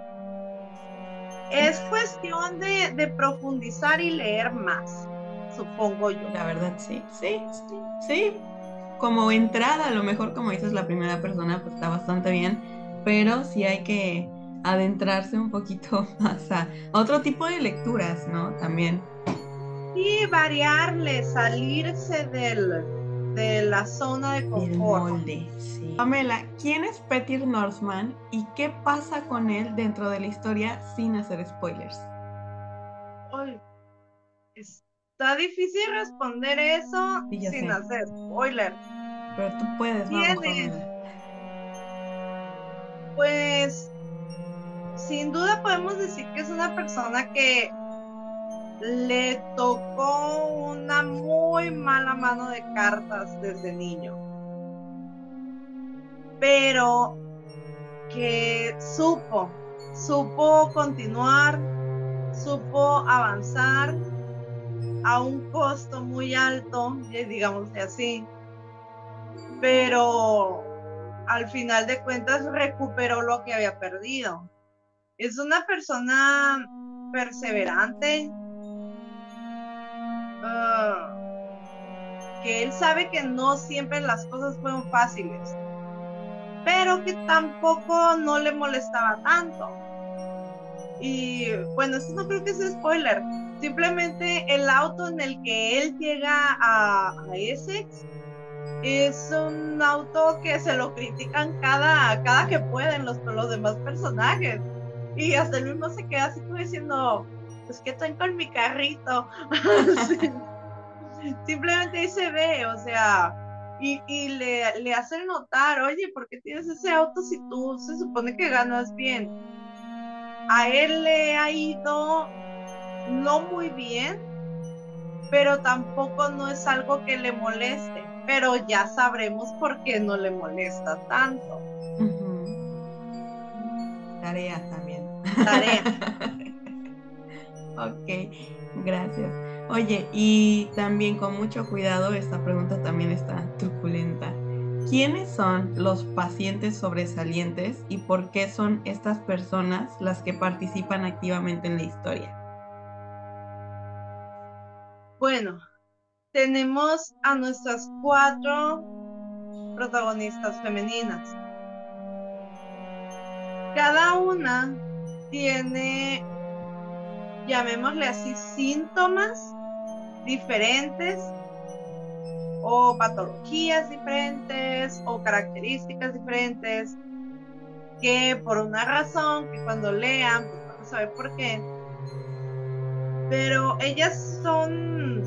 Sí, Es cuestión de, de profundizar y leer más, supongo yo. la verdad, sí, sí, sí, sí. Como entrada, a lo mejor, como dices, la primera persona, pues está bastante bien, pero sí hay que adentrarse un poquito más a otro tipo de lecturas, ¿no? También. Y variarle, salirse del, de la zona de El confort. molde, sí. Pamela, ¿quién es Petyr Northman y qué pasa con él dentro de la historia sin hacer spoilers? Uy, está difícil responder eso Sí, ya sin sé, hacer spoiler. pero tú puedes, vamos, Tiene, Pamela. pues, sin duda podemos decir que es una persona que le tocó una muy mala mano de cartas desde niño, pero que supo, supo continuar, supo avanzar a un costo muy alto, digamos así, pero al final de cuentas recuperó lo que había perdido. Es una persona perseverante, uh, que él sabe que no siempre las cosas fueron fáciles, pero que tampoco no le molestaba tanto. Y bueno, esto no creo que sea spoiler, simplemente el auto en el que él llega a, a Essex es un auto que se lo critican cada, cada que pueden los, los demás personajes. Y hasta el mismo se queda así como diciendo, pues qué traen con mi carrito. Sí. Simplemente ahí se ve, o sea, y, y le, le hacen notar, oye, ¿por qué tienes ese auto si tú se supone que ganas bien? A él le ha ido no muy bien, pero tampoco no es algo que le moleste, pero ya sabremos por qué no le molesta tanto. Ujú. Tarea también. Tarea. Ok, gracias. Oye, y también con mucho cuidado, esta pregunta también está truculenta. ¿Quiénes son los pacientes sobresalientes y por qué son estas personas las que participan activamente en la historia? Bueno, tenemos a nuestras cuatro protagonistas femeninas. Cada una tiene, llamémosle así, síntomas diferentes o patologías diferentes o características diferentes que por una razón que cuando lean pues van a saber por qué, pero ellas son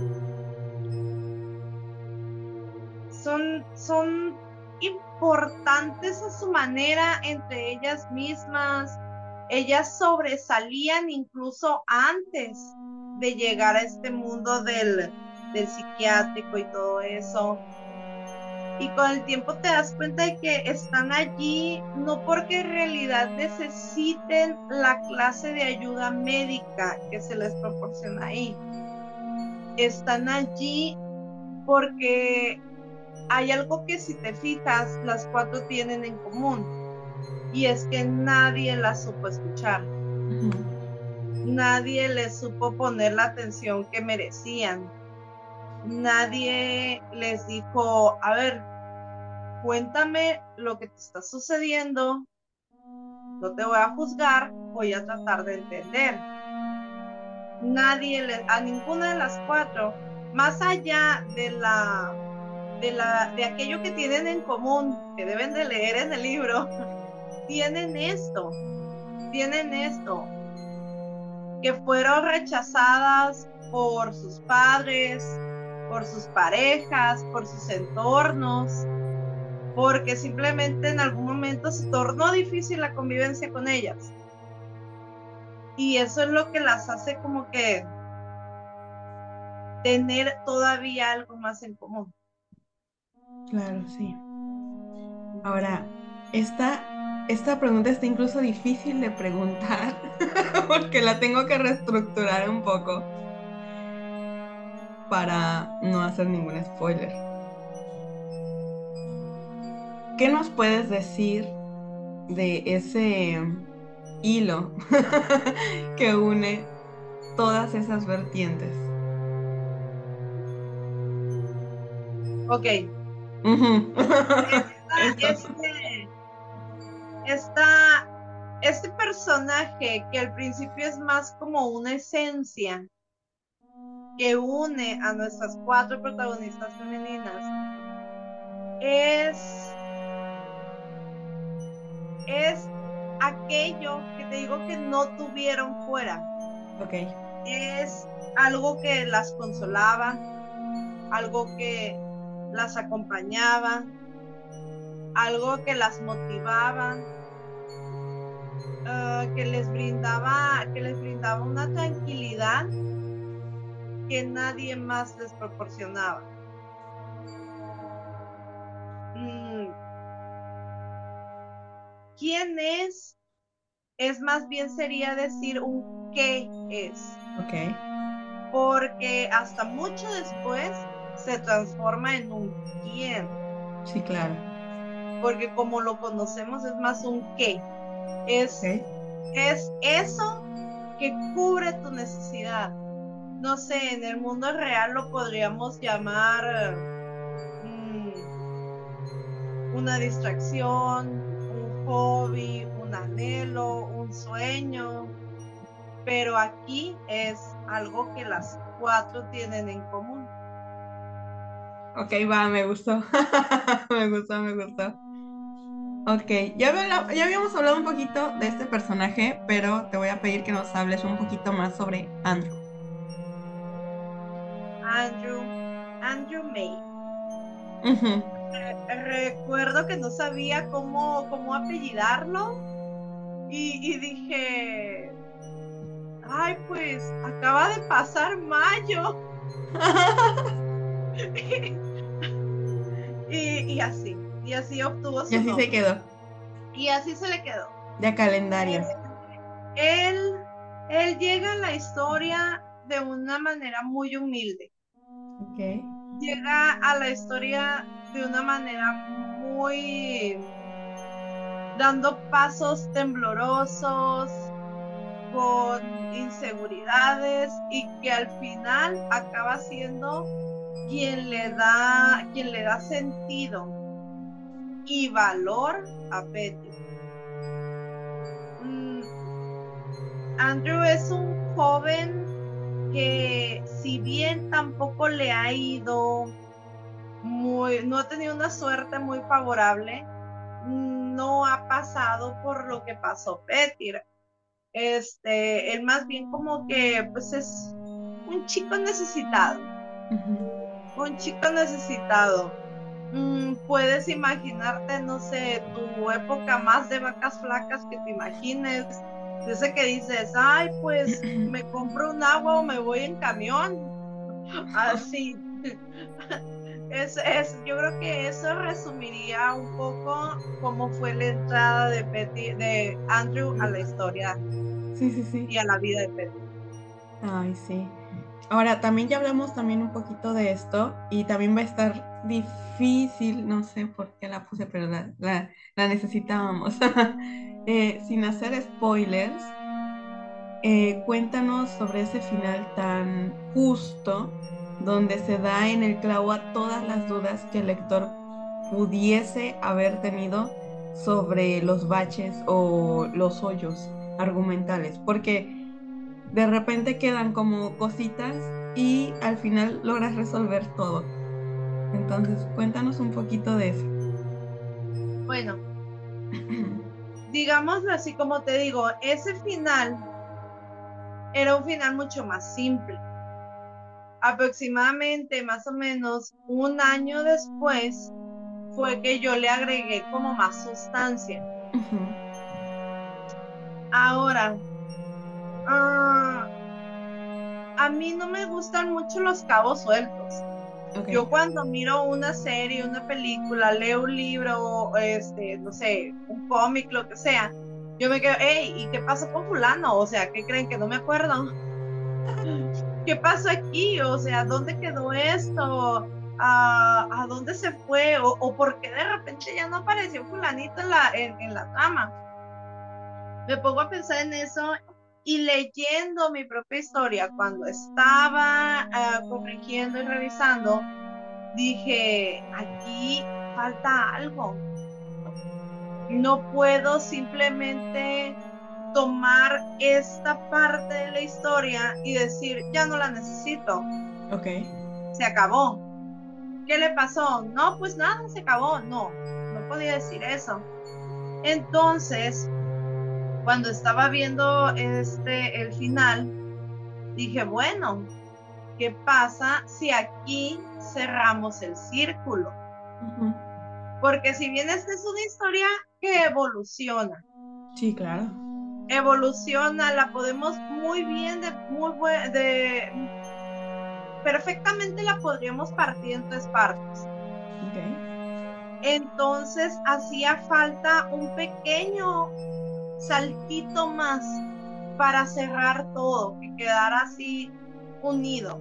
son son importantes a su manera entre ellas mismas, ellas sobresalían incluso antes de llegar a este mundo del, del psiquiátrico y todo eso. Y con el tiempo te das cuenta de que están allí no porque en realidad necesiten la clase de ayuda médica que se les proporciona ahí. Están allí porque hay algo que, si te fijas, las cuatro tienen en común, y es que nadie las supo escuchar. Ujú. Nadie les supo poner la atención que merecían. Nadie les dijo, a ver, cuéntame lo que te está sucediendo, no te voy a juzgar, voy a tratar de entender. Nadie, le, a ninguna de las cuatro, más allá de la, de la, de aquello que tienen en común, que deben de leer en el libro, tienen esto, tienen esto, que fueron rechazadas por sus padres, por sus parejas, por sus entornos, porque simplemente en algún momento se tornó difícil la convivencia con ellas. Y eso es lo que las hace como que tener todavía algo más en común. Claro, sí. Ahora, esta, esta pregunta está incluso difícil de preguntar porque la tengo que reestructurar un poco para no hacer ningún spoiler. ¿Qué nos puedes decir de ese hilo que une todas esas vertientes? Ok. Ujú. Esta, Eso. este, esta, este personaje que al principio es más como una esencia que une a nuestras cuatro protagonistas femeninas es, es aquello que te digo que no tuvieron fuera. Ok. Es algo que las consolaba, algo que las acompañaba, algo que las motivaba, uh, que les brindaba, que les brindaba una tranquilidad que nadie más les proporcionaba. Mm. ¿Quién es? Es más bien sería decir un qué es. Ok. Porque hasta mucho después se transforma en un quién. Sí, claro. Porque como lo conocemos es más un qué. Es, Ok. es eso que cubre tu necesidad. No sé, en el mundo real lo podríamos llamar mmm, una distracción, un hobby, un anhelo, un sueño, pero aquí es algo que las cuatro tienen en común. Ok, va, me gustó. Me gustó, me gustó. Ok, ya, habla- ya habíamos hablado un poquito de este personaje, pero te voy a pedir que nos hables un poquito más sobre Andrew. Andrew, Andrew May. Ujú. Recuerdo que no sabía cómo, cómo apellidarlo y, y dije, ay, pues acaba de pasar mayo. y, y así, y así obtuvo Y su así se nombre. quedó, Y así se le quedó. de calendario. Él, él llega a la historia de una manera muy humilde. Ok. Llega a la historia de una manera muy dando pasos temblorosos, con inseguridades, y que al final acaba siendo quien le da, quien le da sentido y valor a Betty. Mm, Andrew es un joven que, si bien tampoco le ha ido muy, no ha tenido una suerte muy favorable, no ha pasado por lo que pasó Betty. Este, él más bien como que pues es un chico necesitado, Ujú. un chico necesitado. Mm, puedes imaginarte, no sé, tu época más de vacas flacas que te imagines, Dice que dices, ay, pues me compro un agua o me voy en camión. Así. Es, es, yo creo que eso resumiría un poco cómo fue la entrada de Petty, de Andrew a la historia Sí, sí, sí. y a la vida de Petty. Ay, sí. Ahora, también ya hablamos también un poquito de esto y también va a estar difícil, no sé por qué la puse, pero la, la, la necesitábamos. Eh, sin hacer spoilers, eh, cuéntanos sobre ese final tan justo, donde se da en el clavo a todas las dudas que el lector pudiese haber tenido sobre los baches o los hoyos argumentales, porque de repente quedan como cositas y al final logras resolver todo. Entonces, cuéntanos un poquito de eso. Bueno, digámoslo así como te digo, ese final era un final mucho más simple. Aproximadamente, más o menos, un año después fue que yo le agregué como más sustancia. Ujú. Ahora, ah, a mí no me gustan mucho los cabos sueltos. Ok. Yo cuando miro una serie, una película, leo un libro, este, no sé, un cómic, lo que sea, yo me quedo, hey, ¿y qué pasó con fulano? O sea, ¿qué creen que no me acuerdo? ¿Qué pasó aquí? O sea, ¿dónde quedó esto? ¿A, a dónde se fue? O, ¿O por qué de repente ya no apareció fulanito en la, en, en la trama? Me pongo a pensar en eso y leyendo mi propia historia, cuando estaba uh, corrigiendo y revisando, dije, aquí falta algo. No puedo simplemente tomar esta parte de la historia y decir, ya no la necesito, Ok. se acabó. ¿Qué le pasó? No, pues nada, se acabó. No, no podía decir eso. Entonces, cuando estaba viendo este, el final, dije, bueno, ¿qué pasa si aquí cerramos el círculo? Ujú. Porque si bien esta es una historia que evoluciona, Sí, claro. evoluciona, la podemos muy bien, de, muy buen, de, perfectamente la podríamos partir en tres partes. Ok. Entonces hacía falta un pequeño saltito más para cerrar todo, que quedara así unido.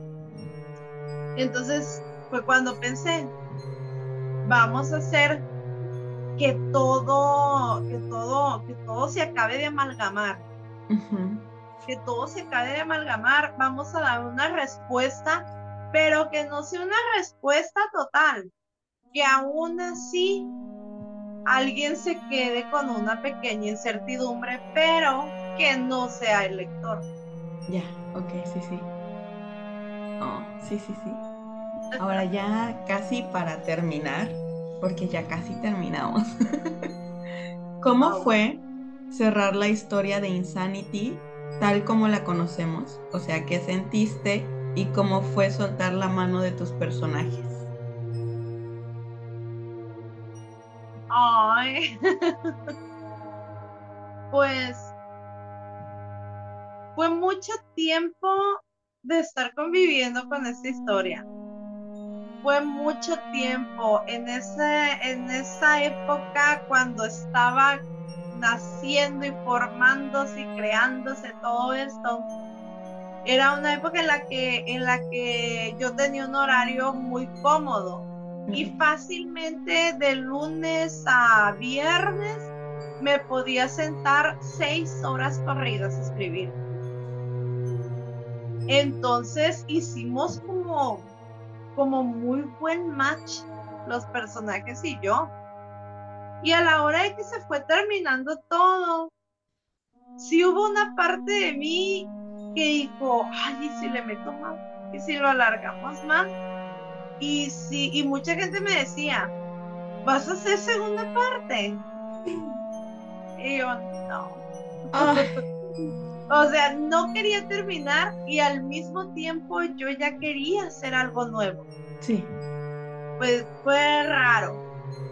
Entonces fue cuando pensé, vamos a hacer que todo, que todo, que todo se acabe de amalgamar, Ujú. que todo se acabe de amalgamar, vamos a dar una respuesta, pero que no sea una respuesta total, que aún así alguien se quede con una pequeña incertidumbre, pero que no sea el lector. Ya, ok, sí, sí. Oh, sí, sí, sí. Ahora ya casi para terminar, porque ya casi terminamos. ¿Cómo Wow. fue cerrar la historia de Insanity tal como la conocemos? O sea, ¿qué sentiste y cómo fue soltar la mano de tus personajes? Ay, pues fue mucho tiempo de estar conviviendo con esta historia. Fue mucho tiempo en ese, en esa época cuando estaba naciendo y formándose y creándose todo esto. Era una época en la que, en la que yo tenía un horario muy cómodo y Ok. fácilmente de lunes a viernes me podía sentar seis horas corridas a escribir. Entonces hicimos como, como muy buen match los personajes y yo. Y a la hora de que se fue terminando todo, sí hubo una parte de mí que dijo, ay, ¿y si le meto más? ¿Y si lo alargamos más? Y sí, y mucha gente me decía, ¿vas a hacer segunda parte? Y yo, no. Ah, O sea, no quería terminar y al mismo tiempo yo ya quería hacer algo nuevo. sí. Pues fue raro.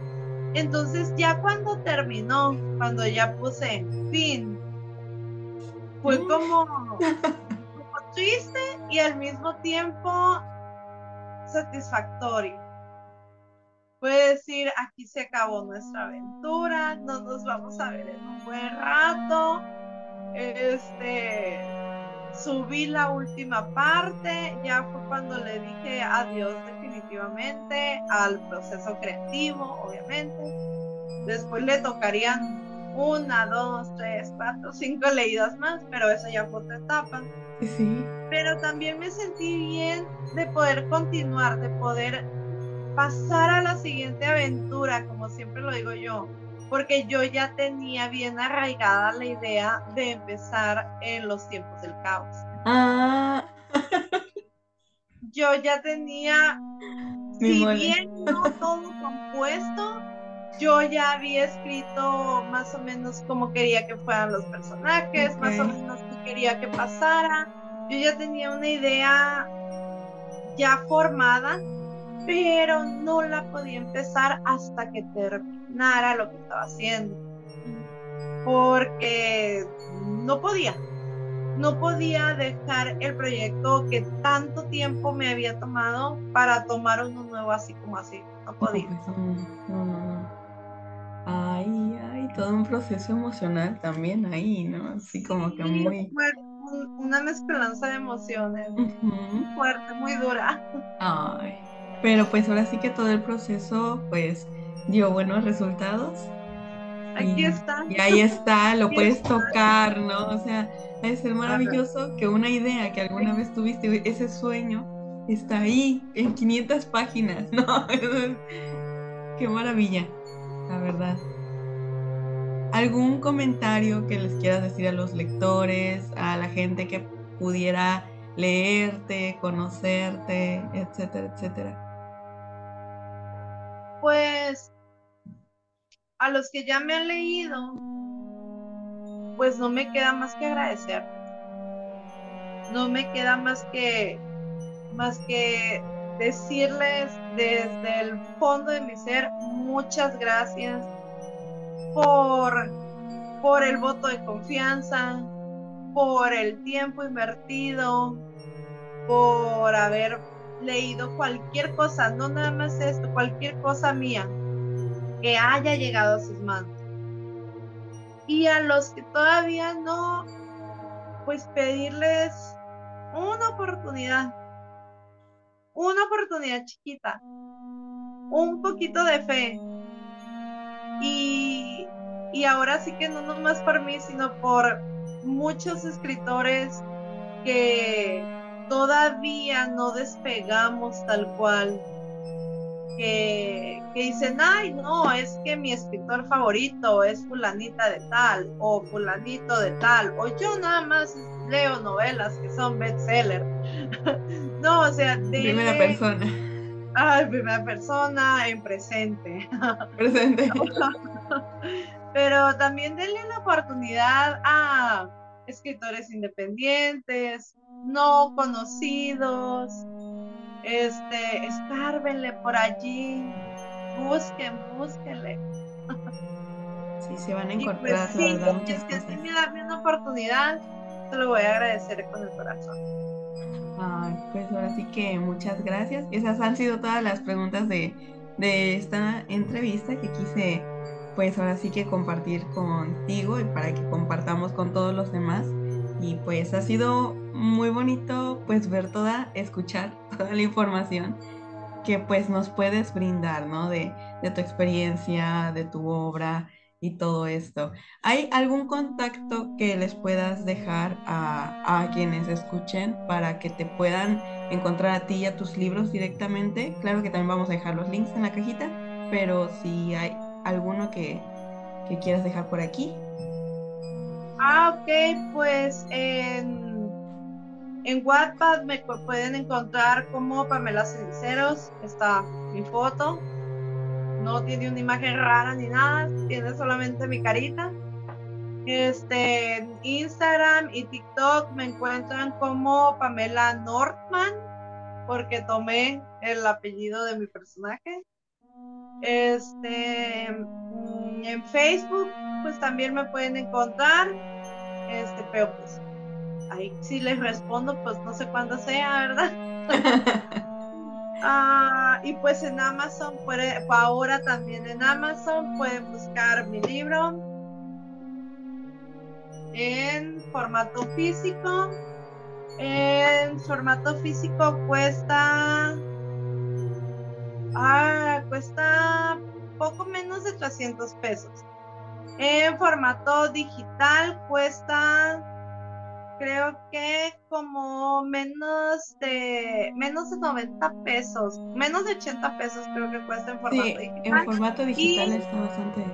Entonces ya cuando terminó, cuando ya puse fin, fue como, como triste y al mismo tiempo satisfactorio. Puede decir, aquí se acabó nuestra aventura, no nos vamos a ver en un buen rato. Este, subí la última parte, ya fue cuando le dije adiós definitivamente al proceso creativo, obviamente. Después le tocarían una, dos, tres, cuatro, cinco leídas más, pero esa ya fue otra etapa. Sí. Pero también me sentí bien de poder continuar, de poder pasar a la siguiente aventura, como siempre lo digo yo, porque yo ya tenía bien arraigada la idea de empezar en los tiempos del caos. Ah. Yo ya tenía, Mi si mole. bien no todo compuesto, yo ya había escrito más o menos cómo quería que fueran los personajes, Ok. más o menos qué quería que pasara. Yo ya tenía una idea ya formada, pero no la podía empezar hasta que terminara lo que estaba haciendo, porque no podía, no podía dejar el proyecto que tanto tiempo me había tomado para tomar uno nuevo así como así, no No, podía. pues no, no, no, no. Ay, ay, todo un proceso emocional también ahí, ¿no? Así como que Sí, muy... fue un- una mezcolanza de emociones Ujú. fuerte, muy dura. Ay, pero pues ahora sí que todo el proceso pues dio buenos resultados Aquí y, está, y ahí está, lo aquí puedes está. tocar, ¿no? O sea, debe ser Ajá. maravilloso que una idea que alguna vez tuviste, ese sueño, está ahí en quinientas páginas, ¿no? Qué maravilla, la verdad. ¿Algún comentario que les quieras decir a los lectores, a la gente que pudiera leerte, conocerte, etcétera, etcétera? Pues a los que ya me han leído, pues no me queda más que agradecer, no me queda más que, más que decirles desde el fondo de mi ser muchas gracias por, por el voto de confianza, por el tiempo invertido, por haber leído cualquier cosa, no nada más esto, cualquier cosa mía que haya llegado a sus manos. Y a los que todavía no, pues pedirles una oportunidad, una oportunidad chiquita, un poquito de fe. Y, y ahora sí que no nomás por mí, sino por muchos escritores que todavía no despegamos tal cual, que, que dicen, ay, no, es que mi escritor favorito es fulanita de tal, o fulanito de tal, o yo nada más leo novelas que son bestseller. No, o sea, Primera denle persona, a primera persona en presente. presente. Pero también denle la oportunidad a escritores independientes, no conocidos, este, escárbenle por allí, busquen, búsquenle. Sí, se van a Y pues encontrar, la sí, verdad, si muchas es que cosas. sí me da una oportunidad, te lo voy a agradecer con el corazón. Ay, pues ahora sí que muchas gracias. Esas han sido todas las preguntas de, de esta entrevista que quise, pues ahora sí que compartir contigo y para que compartamos con todos los demás. Y pues ha sido muy bonito pues ver toda, escuchar toda la información que pues nos puedes brindar, ¿no? De, de tu experiencia, de tu obra y todo esto. ¿Hay algún contacto que les puedas dejar a, a quienes escuchen para que te puedan encontrar a ti y a tus libros directamente? Claro que también vamos a dejar los links en la cajita, pero si hay alguno que, que quieras dejar por aquí. Ah, ok, pues en, en Wattpad me co- pueden encontrar como Pamela Ceniceros, está mi foto, no tiene una imagen rara ni nada, tiene solamente mi carita. Este, en Instagram y TikTok me encuentran como Pamela Northman, porque tomé el apellido de mi personaje. Este, mm, en Facebook, pues también me pueden encontrar, este, pero pues ahí sí les respondo, pues no sé cuándo sea, ¿verdad? Ah, y pues en Amazon, puede, ahora también en Amazon pueden buscar mi libro en formato físico. En formato físico cuesta, ah, cuesta poco menos de trescientos pesos. En formato digital cuesta, creo que como menos de, menos de noventa pesos, menos de ochenta pesos creo que cuesta en formato Sí, en digital. formato digital Y, está bastante.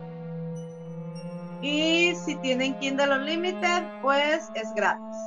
y si tienen Kindle Unlimited, pues es gratis.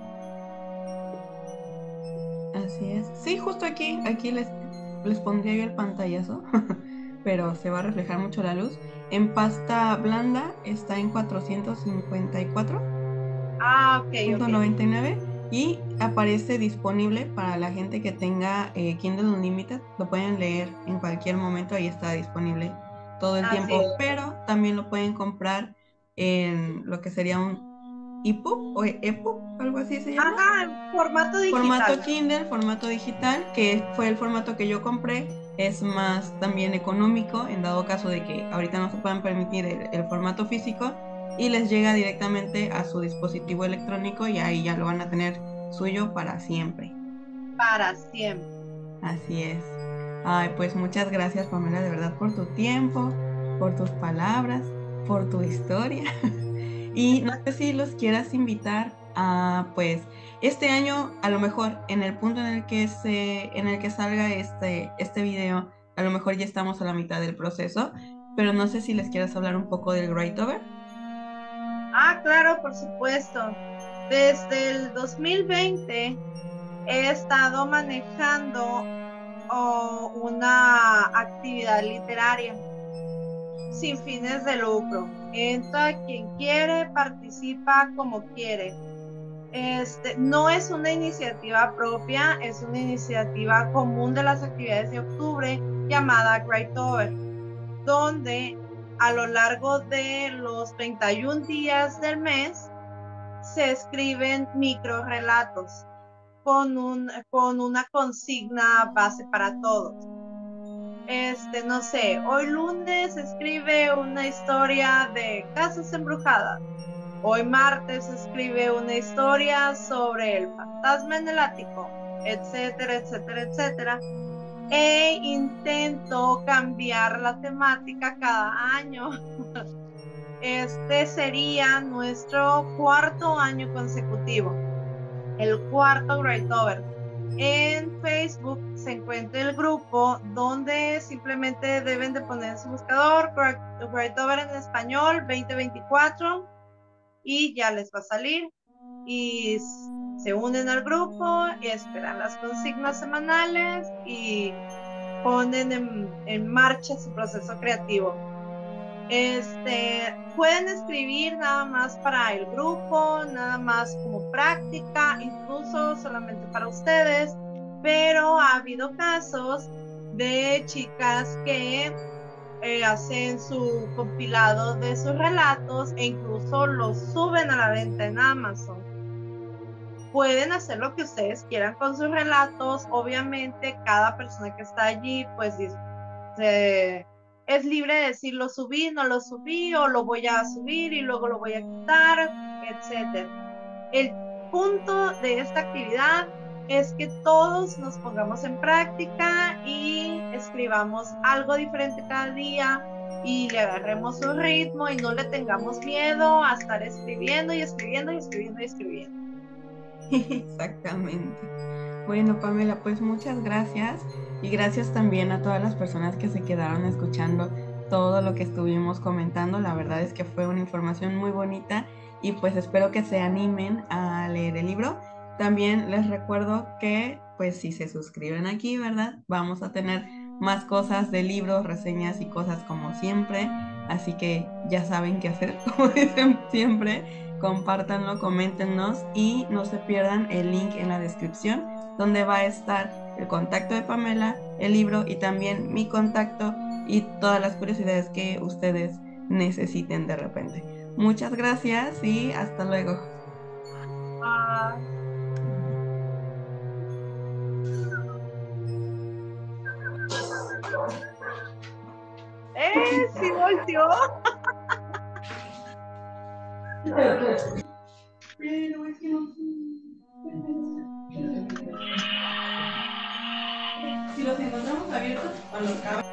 Así es. Sí, justo aquí, aquí les, les pondría yo el pantallazo, pero se va a reflejar mucho la luz. En pasta blanda está en cuatrocientos cincuenta y cuatro Ah, ok, punto ok. noventa y nueve y aparece disponible para la gente que tenga eh, Kindle Unlimited. Lo pueden leer en cualquier momento, ahí está disponible todo el Así tiempo, es. pero también lo pueden comprar en lo que sería un EPUB o EPUB, algo así se llama. Ajá, en formato Formato digital. Kindle, formato digital, que fue el formato que yo compré, es más también económico en dado caso de que ahorita no se puedan permitir el, el formato físico y les llega directamente a su dispositivo electrónico y ahí ya lo van a tener suyo para siempre. Para siempre. Así es. Ay, pues muchas gracias, Pamela, de verdad por tu tiempo, por tus palabras, por tu historia. Y no sé si los quieras invitar a, pues, este año, a lo mejor en el punto en el que se, en el que salga este, este video, a lo mejor ya estamos a la mitad del proceso, pero no sé si les quieras hablar un poco del Greytober. Ah, claro, por supuesto. Desde el dos mil veinte he estado manejando oh, una actividad literaria sin fines de lucro. Entra quien quiere, participa como quiere. Este, no es una iniciativa propia, es una iniciativa común de las actividades de octubre llamada Greytober, donde a lo largo de los treinta y un días del mes se escriben microrelatos con, un, con una consigna base para todos. Este, no sé, hoy lunes escribe una historia de casas embrujadas. Hoy martes escribe una historia sobre el fantasma en el ático, etcétera, etcétera, etcétera. E intento cambiar la temática cada año. Este sería nuestro cuarto año consecutivo, el cuarto Greytober. En Facebook se encuentra el grupo donde simplemente deben de poner en su buscador Greytober en español veinte veinticuatro y ya les va a salir. Y se unen al grupo, esperan las consignas semanales y ponen en, en marcha su proceso creativo. Este, pueden escribir nada más para el grupo, nada más como práctica, incluso solamente para ustedes, pero ha habido casos de chicas que eh, hacen su compilado de sus relatos e incluso los suben a la venta en Amazon. Pueden hacer lo que ustedes quieran con sus relatos, obviamente cada persona que está allí pues se es libre de decir lo subí, no lo subí, o lo voy a subir y luego lo voy a quitar, etcétera. El punto de esta actividad es que todos nos pongamos en práctica y escribamos algo diferente cada día y le agarremos un ritmo y no le tengamos miedo a estar escribiendo y escribiendo y escribiendo y escribiendo. Exactamente. Bueno, Pamela, pues muchas gracias y gracias también a todas las personas que se quedaron escuchando todo lo que estuvimos comentando. La verdad es que fue una información muy bonita y pues espero que se animen a leer el libro. También les recuerdo que pues si se suscriben aquí, ¿verdad? Vamos a tener más cosas de libros, reseñas y cosas como siempre. Así que ya saben qué hacer, como dicen siempre. Compártanlo, coméntenos y no se pierdan el link en la descripción donde va a estar el contacto de Pamela, el libro y también mi contacto y todas las curiosidades que ustedes necesiten de repente. Muchas gracias y hasta luego. Ah, ¡eh! Sí volteó. Pero es que no. Si los encontramos abiertos, cuando acabe.